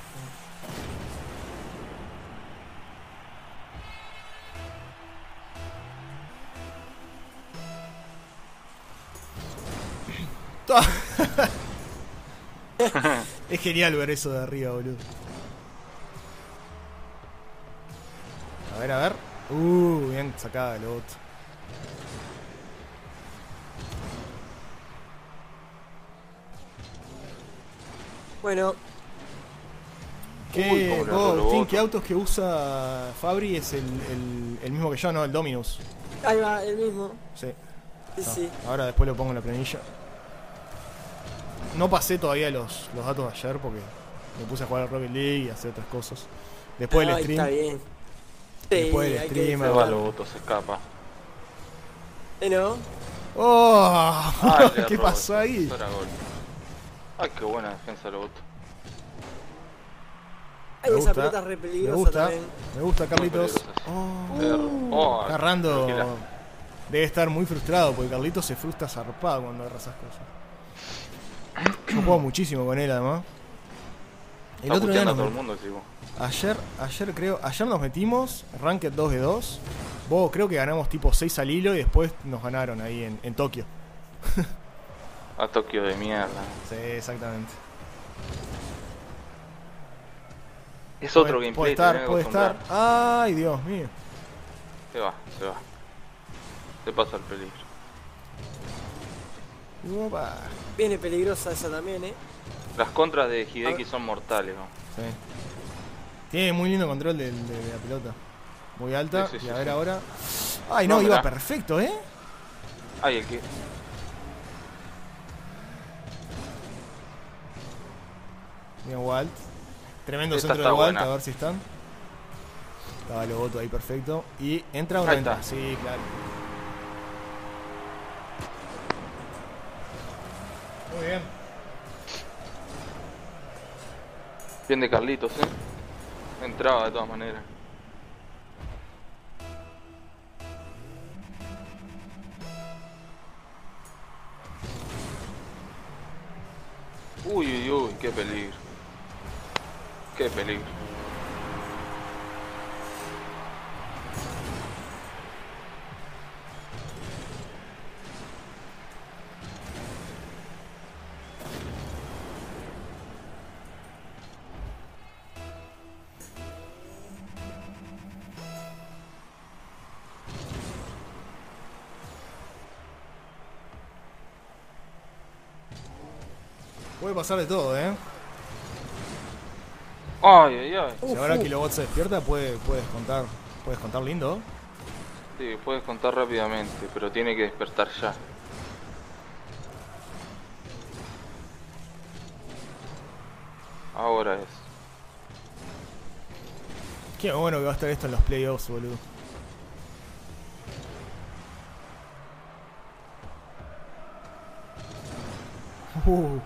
Es genial ver eso de arriba, boludo. A ver, a ver. Bien sacada el otro. Bueno, ¿Qué, cómo le vos, robó Tim, otro. qué autos que usa Fabri es el mismo que yo, ¿no? El Dominus. ahí va, el mismo. Sí. Sí, Ah, sí. Ahora después lo pongo en la planilla. No pasé todavía los datos de ayer porque me puse a jugar al Rocket League y hacer otras cosas. Después del Ay, stream. está bien. Después del hay que stream, Se disfrutar. va Loboto, se escapa. ¿No? ¡Oh! Ay, le ¿Qué erró, pasó ahí? eso era gol. Ay, qué buena defensa Loboto. Ay, Me esa gusta, pelota es re Me peligrosa gusta, también. me gusta, Carlitos. peligrosa, sí. Oh, Oh, agarrando. tranquila. Debe estar muy frustrado porque Carlitos se frustra zarpado cuando agarra esas cosas. Yo juego muchísimo con él además. El Está otro día puteando a nos todo el mundo, tipo. ayer nos metimos, Ranked 2v2. Vos creo que ganamos tipo 6 al hilo y después nos ganaron ahí en Tokio. A Tokio de mierda. Sí, exactamente. Es otro gameplay. Puede estar, tenés que puede estar. acostumbrar. Ay, Dios mío. Se va. Se pasa el peligro. Opa. Viene peligrosa esa también, Las contras de Hideki son mortales, ¿no? Sí. Tiene muy lindo control de la pelota. Muy alta. Sí, sí, y a sí, ver sí. ahora. Ay, no, No, iba mirá. perfecto, ¿eh? Ay, el que. Bien, Walt. Tremendo Esta centro de está Walt, buena. a ver si están. Estaba Loboto ahí perfecto. Y entra o no Ahí entra. está. Sí, claro. Muy bien. Bien de Carlitos, ¿eh? Entraba de todas maneras. Uy, uy, uy, qué peligro. Qué peligro. Puede pasar de todo, ¿eh? Ay, ay, ay. Si ahora Kilobot se despierta, puedes contar lindo. Sí, puedes contar rápidamente, pero tiene que despertar ya. Ahora es. Qué bueno que va a estar esto en los playoffs, boludo. Uh.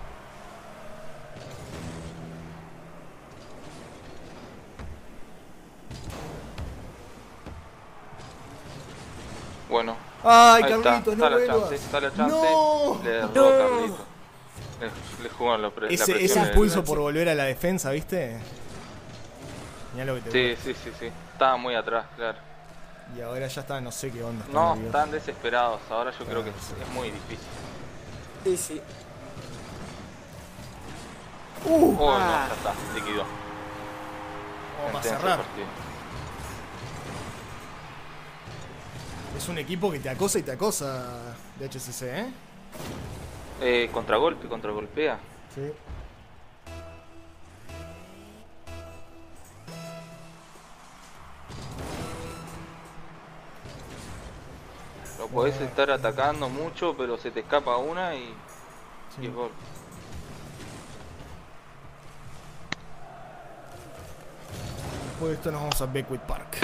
Bueno, Ay, ahí está. Carlitos, no Está la vuelvas. chance, está la chance. No. Le erró No. Carlitos. Le jugaron la Ese presión. impulso por volver a la defensa, ¿viste? Mirá lo que te Sí. Estaba muy atrás, claro. Y ahora ya está, no sé qué onda. No, nerviosos. están desesperados. Ahora yo creo que sí. es muy difícil. Sí. No, ya está, liquidó. Vamos a Sentencia cerrar. el partido. Es un equipo que te acosa y te acosa de HCC, ¿eh? Contragolpea. Sí. Lo podés estar atacando mucho, pero se te escapa una y es gol. Después de esto nos vamos a Beckwith Park.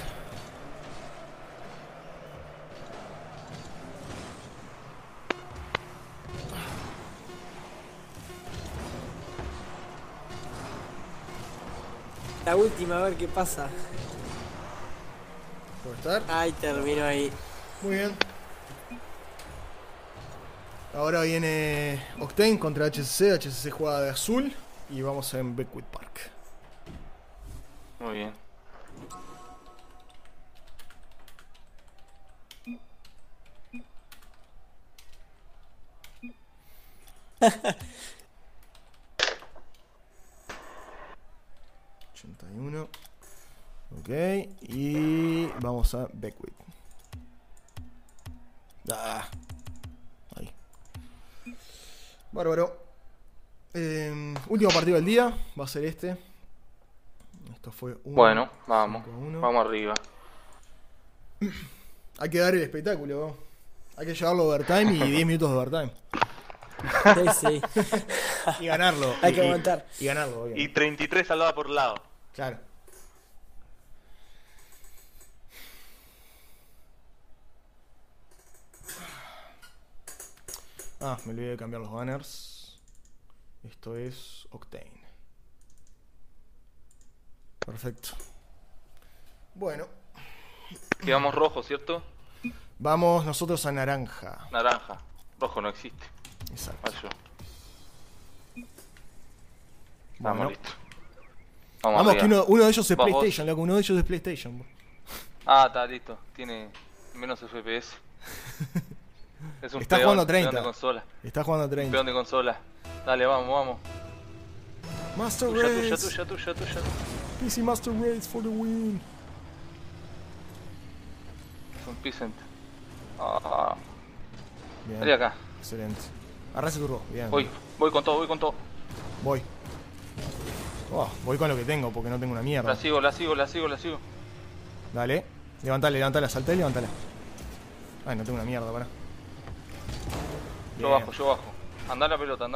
La última, a ver qué pasa. ¿Puedo estar? Ay, terminó ahí. Muy bien. Ahora viene Octane contra HCC. HCC juega de azul. Y vamos en Beckwith Park. Muy bien. Ok, y vamos a Beckwith. Ahí. Bárbaro. Último partido del día. Va a ser este. Esto fue un. Bueno, vamos. 5-1. Vamos arriba. Hay que dar el espectáculo. Hay que llevarlo a overtime y 10 minutos de overtime. Sí. Y ganarlo. Hay que aguantar. Y ganarlo, obviamente. Y 33 salvadas por lado. Claro. Me olvidé de cambiar los banners. Esto es Octane. Perfecto. Bueno. Quedamos rojos, ¿cierto? Vamos nosotros a naranja. Naranja. Rojo no existe. Exacto. Vaya. Bueno. Vamos, listo. Vamos, que arriba. uno de ellos es Vas vos. PlayStation, loco. Uno de ellos es PlayStation. Ah, está listo. Tiene menos FPS. Es un Está peón, jugando a 30. peón de consola. Está jugando a 30. Peón de consola. Dale, vamos. Master Tuya. Race. PC Master Race for the win. Es un Peasant. Ah, Bien. dale acá. Excelente. Arrasa tu rojo. Bien. Voy con todo. Voy. Voy con lo que tengo porque no tengo una mierda. La sigo. Dale. Levantala, salta y levantala. Ay, no tengo una mierda, pará. Yo bajo. Andá la pelota.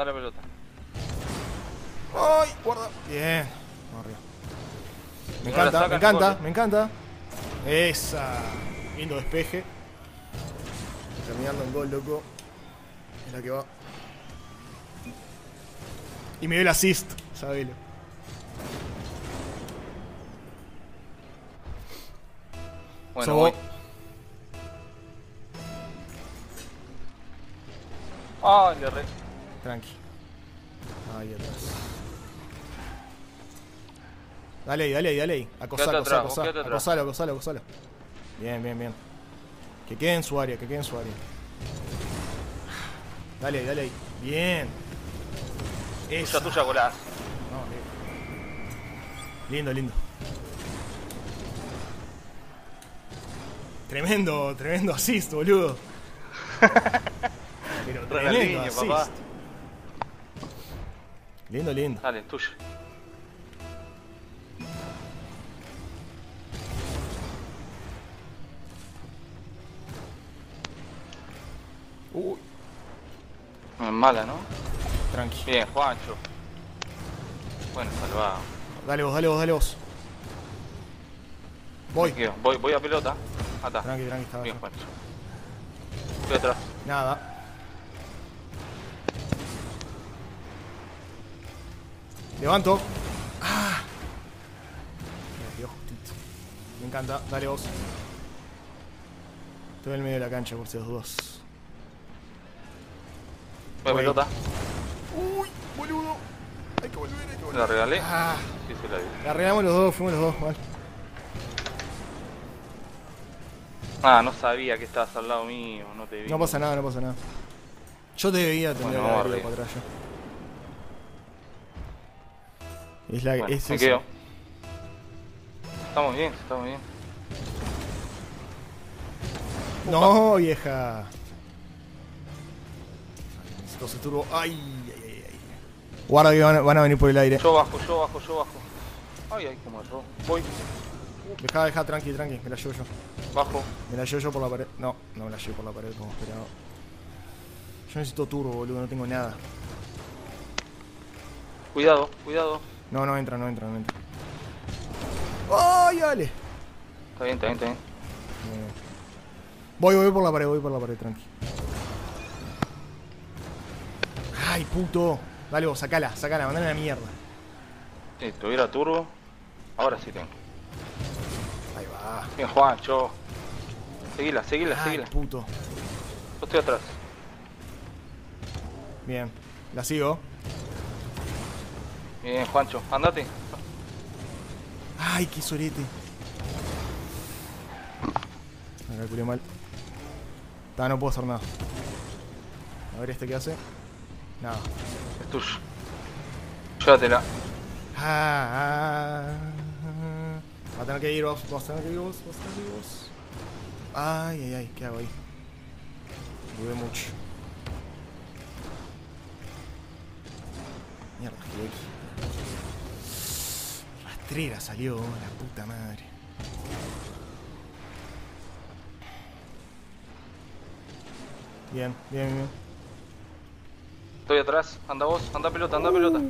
¡Ay! Guarda. Bien. Vamos arriba. Me Si no la sacan, me encanta. Esa. Lindo despeje. Terminando en gol, loco. Es la que va. Y me dio el assist, sabelo. Bueno, voy. Ah, le re. Tranqui. Ahí atrás. Dale ahí. Quédate atrás. Acosalo. Bien. Que quede en su área, Dale ahí. Bien. Esa. Tuya, golazo. No, lindo. Tremendo assist, boludo. Pero tremendo Ronaldinho, assist. papá. Lindo. Dale, tuyo. Uy, Es mala, ¿no? tranqui. Bien, Juancho. Bueno, salvado. Dale vos. Voy. Voy a pelota. Atá. Tranqui, está Bien, abajo. Juancho. Estoy atrás. Nada. Levanto. Me quedó justito. Me encanta. Dale vos. Estoy en el medio de la cancha por si las dudas. Voy a Voy. pelota. Uy. boludo. Hay que volver, hay que volver. ¿La regalé? Ah, Sí, se la di. la arreglamos los dos, fuimos los dos, mal. Ah, no sabía que estabas al lado mío, no te vi. No pasa nada, no pasa nada. Yo te debía tener Bueno, que vamos haber ido arriba. para atrás yo. Es la Bueno, es me eso. quedo. Estamos bien, estamos bien. No, vieja. Necesito ese turbo. Ay, ay, ay, ay. Guarda que van a venir por el aire. Yo bajo. Ay, ay, cómo erró. Voy, Deja, tranqui, me la llevo yo. bajo. Me la llevo yo por la pared. No, no me la llevo por la pared como esperaba. Yo necesito turbo, boludo, no tengo nada. Cuidado. No, no entra. ¡Ay, dale! Está bien. Voy por la pared, tranqui. ¡Ay, puto! Dale vos, sacala, mandame a la mierda. Si tuviera turbo, ahora sí tengo. Ahí va. Bien, Juancho. Seguila. Ay, puto. Yo estoy atrás. Bien, la sigo. Bien, Juancho, andate. Ay, qué sorete. Me calculé mal. No puedo hacer nada. A ver este qué hace. Nada. Es tuyo. Llévatela. Va a tener que ir vos. Ay, ¿qué hago ahí? Dudé mucho. Mierda, Hideki. Rastrera salió, la puta madre. Bien. Estoy atrás. Anda vos, anda pelota.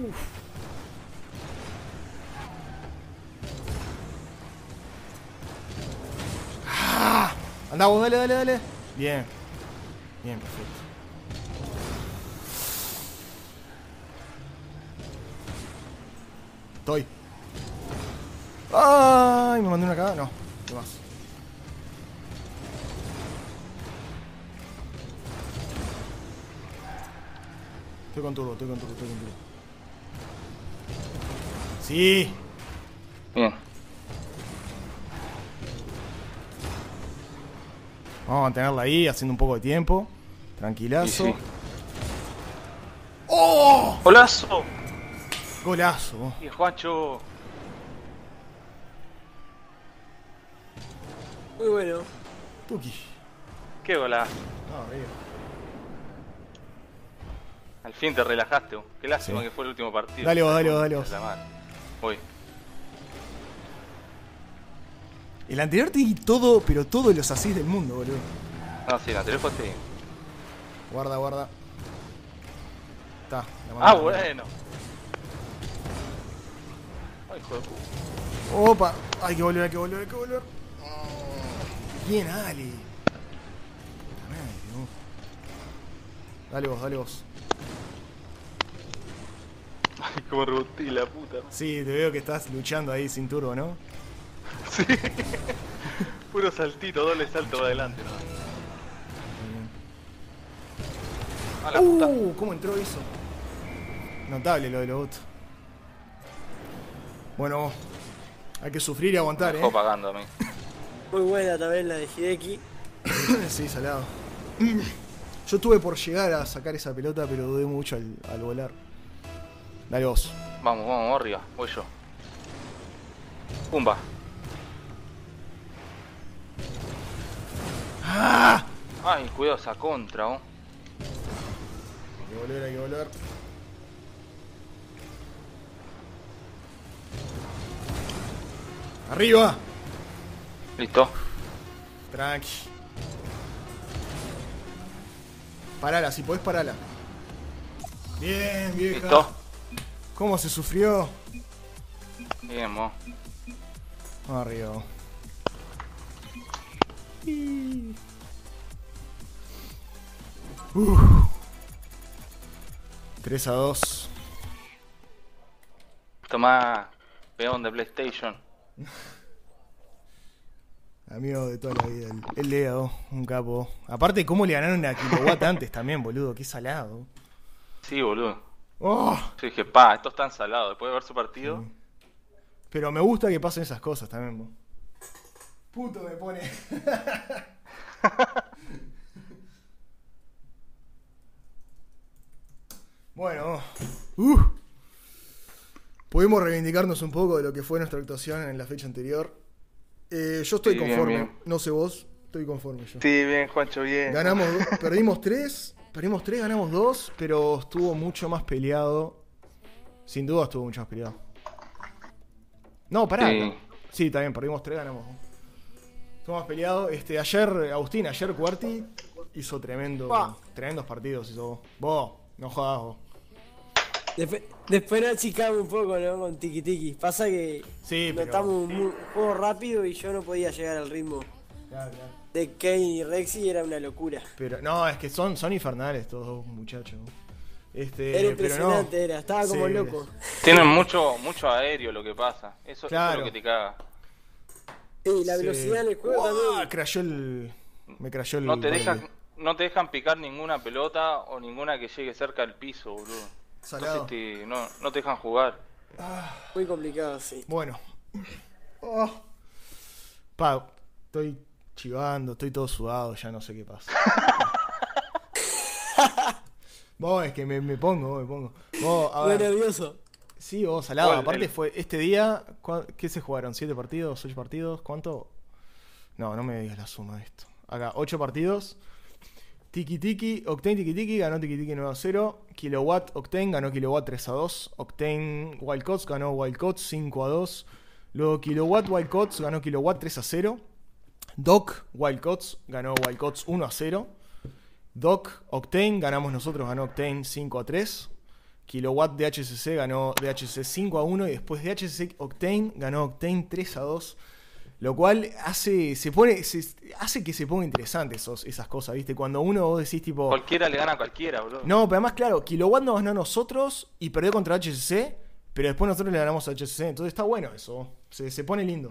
Anda vos, dale. Bien, perfecto. Estoy. Ay, me mandé una cagada. No, ¿qué más? Estoy con turbo. Sí. Bien. Vamos a mantenerla ahí, haciendo un poco de tiempo. Tranquilazo. Sí. ¡Oh! ¡Golazo! Golazo. Bien, Juancho. Muy bueno. Tuki. Qué golazo. No, arriba. Al fin te relajaste. Qué lástima Sí. que fue el último partido. Dale vos. La madre. Voy. El anterior te di todo, pero todos los asís del mundo, boludo. No, sí, el anterior fue así. Guarda. Está. Bueno. Ay, hijo de puta. Opa. Hay que volver. Bien, Ale. Puta madre, no. Dale vos. Ay, cómo rebotí la puta. Sí, te veo que estás luchando ahí sin turbo, ¿no? Sí. Puro saltito, doble salto adelante, ¿no? A la puta. ¿Cómo entró eso? Notable lo de los bots. Bueno, hay que sufrir y aguantar, Me dejó pagando a mí. Muy buena también la de Hideki. Sí, salado. Yo estuve por llegar a sacar esa pelota, pero dudé mucho al volar. Dale vos. Vamos arriba, voy yo. Pumba. ¡Ah! Ay, cuidado esa contra, ¿oh? Hay que volver. ¡Arriba! Listo. Tranqui. Parala, si podés parala. Bien, vieja. Listo. ¿Cómo se sufrió? Bien, mo. Arriba. 3-2. Tomá, peón de PlayStation. Amigo de toda la vida. El Leo, un capo. Aparte, ¿cómo le ganaron a Kilowatt antes también, boludo? Qué salado. Sí, boludo. Oh, Yo dije, esto está ensalado. Después de ver su partido. pero me gusta que pasen esas cosas también, vos. Puto me pone. Bueno, pudimos reivindicarnos un poco de lo que fue nuestra actuación en la fecha anterior. Yo estoy Sí, bien, conforme, bien. no sé vos, estoy conforme yo. Sí, bien, Juancho, bien. Ganamos, perdimos tres, ganamos dos, pero estuvo mucho más peleado. Sin duda estuvo mucho más peleado. No, pará. Sí. Sí, también, perdimos tres, ganamos dos. Estuvo más peleado. Ayer Cuarti hizo tremendos partidos. Hizo vos, no jodas vos. Después nos achicamos un poco, ¿no? Con Tiki Tiki. Pasa que Sí, pero... notamos un juego rápido y yo no podía llegar al ritmo Claro. de Kane y Rexy, era una locura. Pero no, es que son infernales estos dos muchachos. Era Pero impresionante, no. estaba como Sí. loco. Tienen mucho aéreo lo que pasa. Eso Claro. es lo que te caga. Y la Sí. velocidad en el juego también. Me crashó el... No te baile. dejan picar ninguna pelota o ninguna que llegue cerca del piso, boludo. Salado. Entonces no te dejan jugar. Muy complicado, sí. Bueno. Estoy chivando, estoy todo sudado, ya no sé qué pasa. Vos, es que me pongo. Vos, a Muy ver. nervioso. Sí, vos, salado. ¿Cuál? Aparte fue este día, ¿qué se jugaron? ¿7 partidos? ¿8 partidos? ¿Cuánto? No me digas la suma de esto. Acá, 8 partidos. Octane Tiki Tiki ganó Tiki Tiki 9-0. Kilowatt Octane ganó Kilowatt 3-2. Octane Wildcats ganó Wildcats 5-2. Luego Kilowatt Wildcats ganó Kilowatt 3-0. Doc Wildcats ganó Wildcats 1-0. Doc Octane ganamos nosotros, ganó Octane 5-3. Kilowatt DHCC ganó DHCC 5-1. Y después DHCC Octane ganó Octane 3-2. Lo cual hace que se ponga interesante esas cosas, ¿viste? Cuando vos decís tipo... Cualquiera le gana a cualquiera, boludo. No, pero además, claro, Kilowatt nos ganó a nosotros y perdió contra HCC, pero después nosotros le ganamos a HCC. Entonces está bueno eso. Se pone lindo.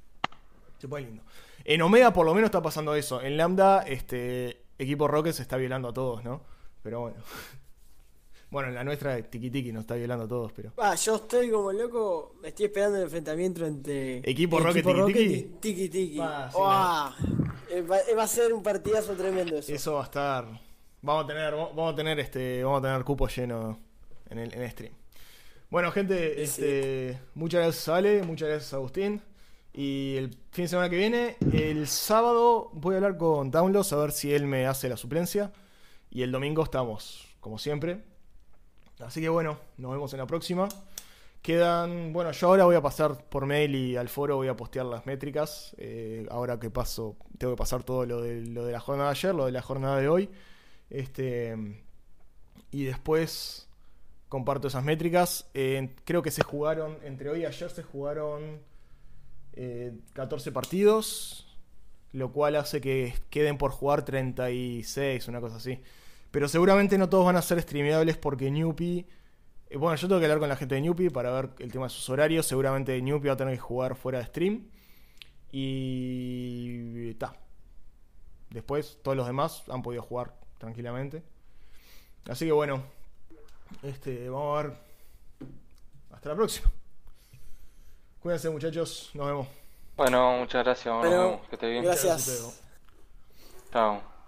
En Omega por lo menos está pasando eso. En Lambda, equipo Rocket se está violando a todos, ¿no? Pero bueno. Bueno, en la nuestra Tiki Tiki nos está violando a todos, pero... Yo estoy como loco, me estoy esperando el enfrentamiento entre Equipo Rocket, Tiki Tiki. y Tiki Tiki. Sí, Va a ser un partidazo tremendo eso. Eso va a estar... Vamos a tener cupo lleno en el stream. Bueno, gente, Sí. muchas gracias Ale, muchas gracias Agustín. Y el fin de semana que viene, el sábado, voy a hablar con Downloads a ver si él me hace la suplencia. Y el domingo estamos, como siempre. Así que bueno, nos vemos en la próxima. Bueno, yo ahora voy a pasar por mail y al foro voy a postear las métricas. Ahora que tengo que pasar todo lo de la jornada de ayer, lo de la jornada de hoy. Y después comparto esas métricas. Creo que entre hoy y ayer se jugaron 14 partidos, lo cual hace que queden por jugar 36, una cosa así. Pero seguramente no todos van a ser streameables porque Newpie... Bueno, yo tengo que hablar con la gente de Newpie para ver el tema de sus horarios. Seguramente Newpie va a tener que jugar fuera de stream. Y... Después todos los demás han podido jugar tranquilamente. Así que bueno, vamos a ver. Hasta la próxima. Cuídense muchachos, nos vemos. Bueno, muchas gracias. Nos vemos. Que esté bien. Gracias. Gracias a ustedes. Chao.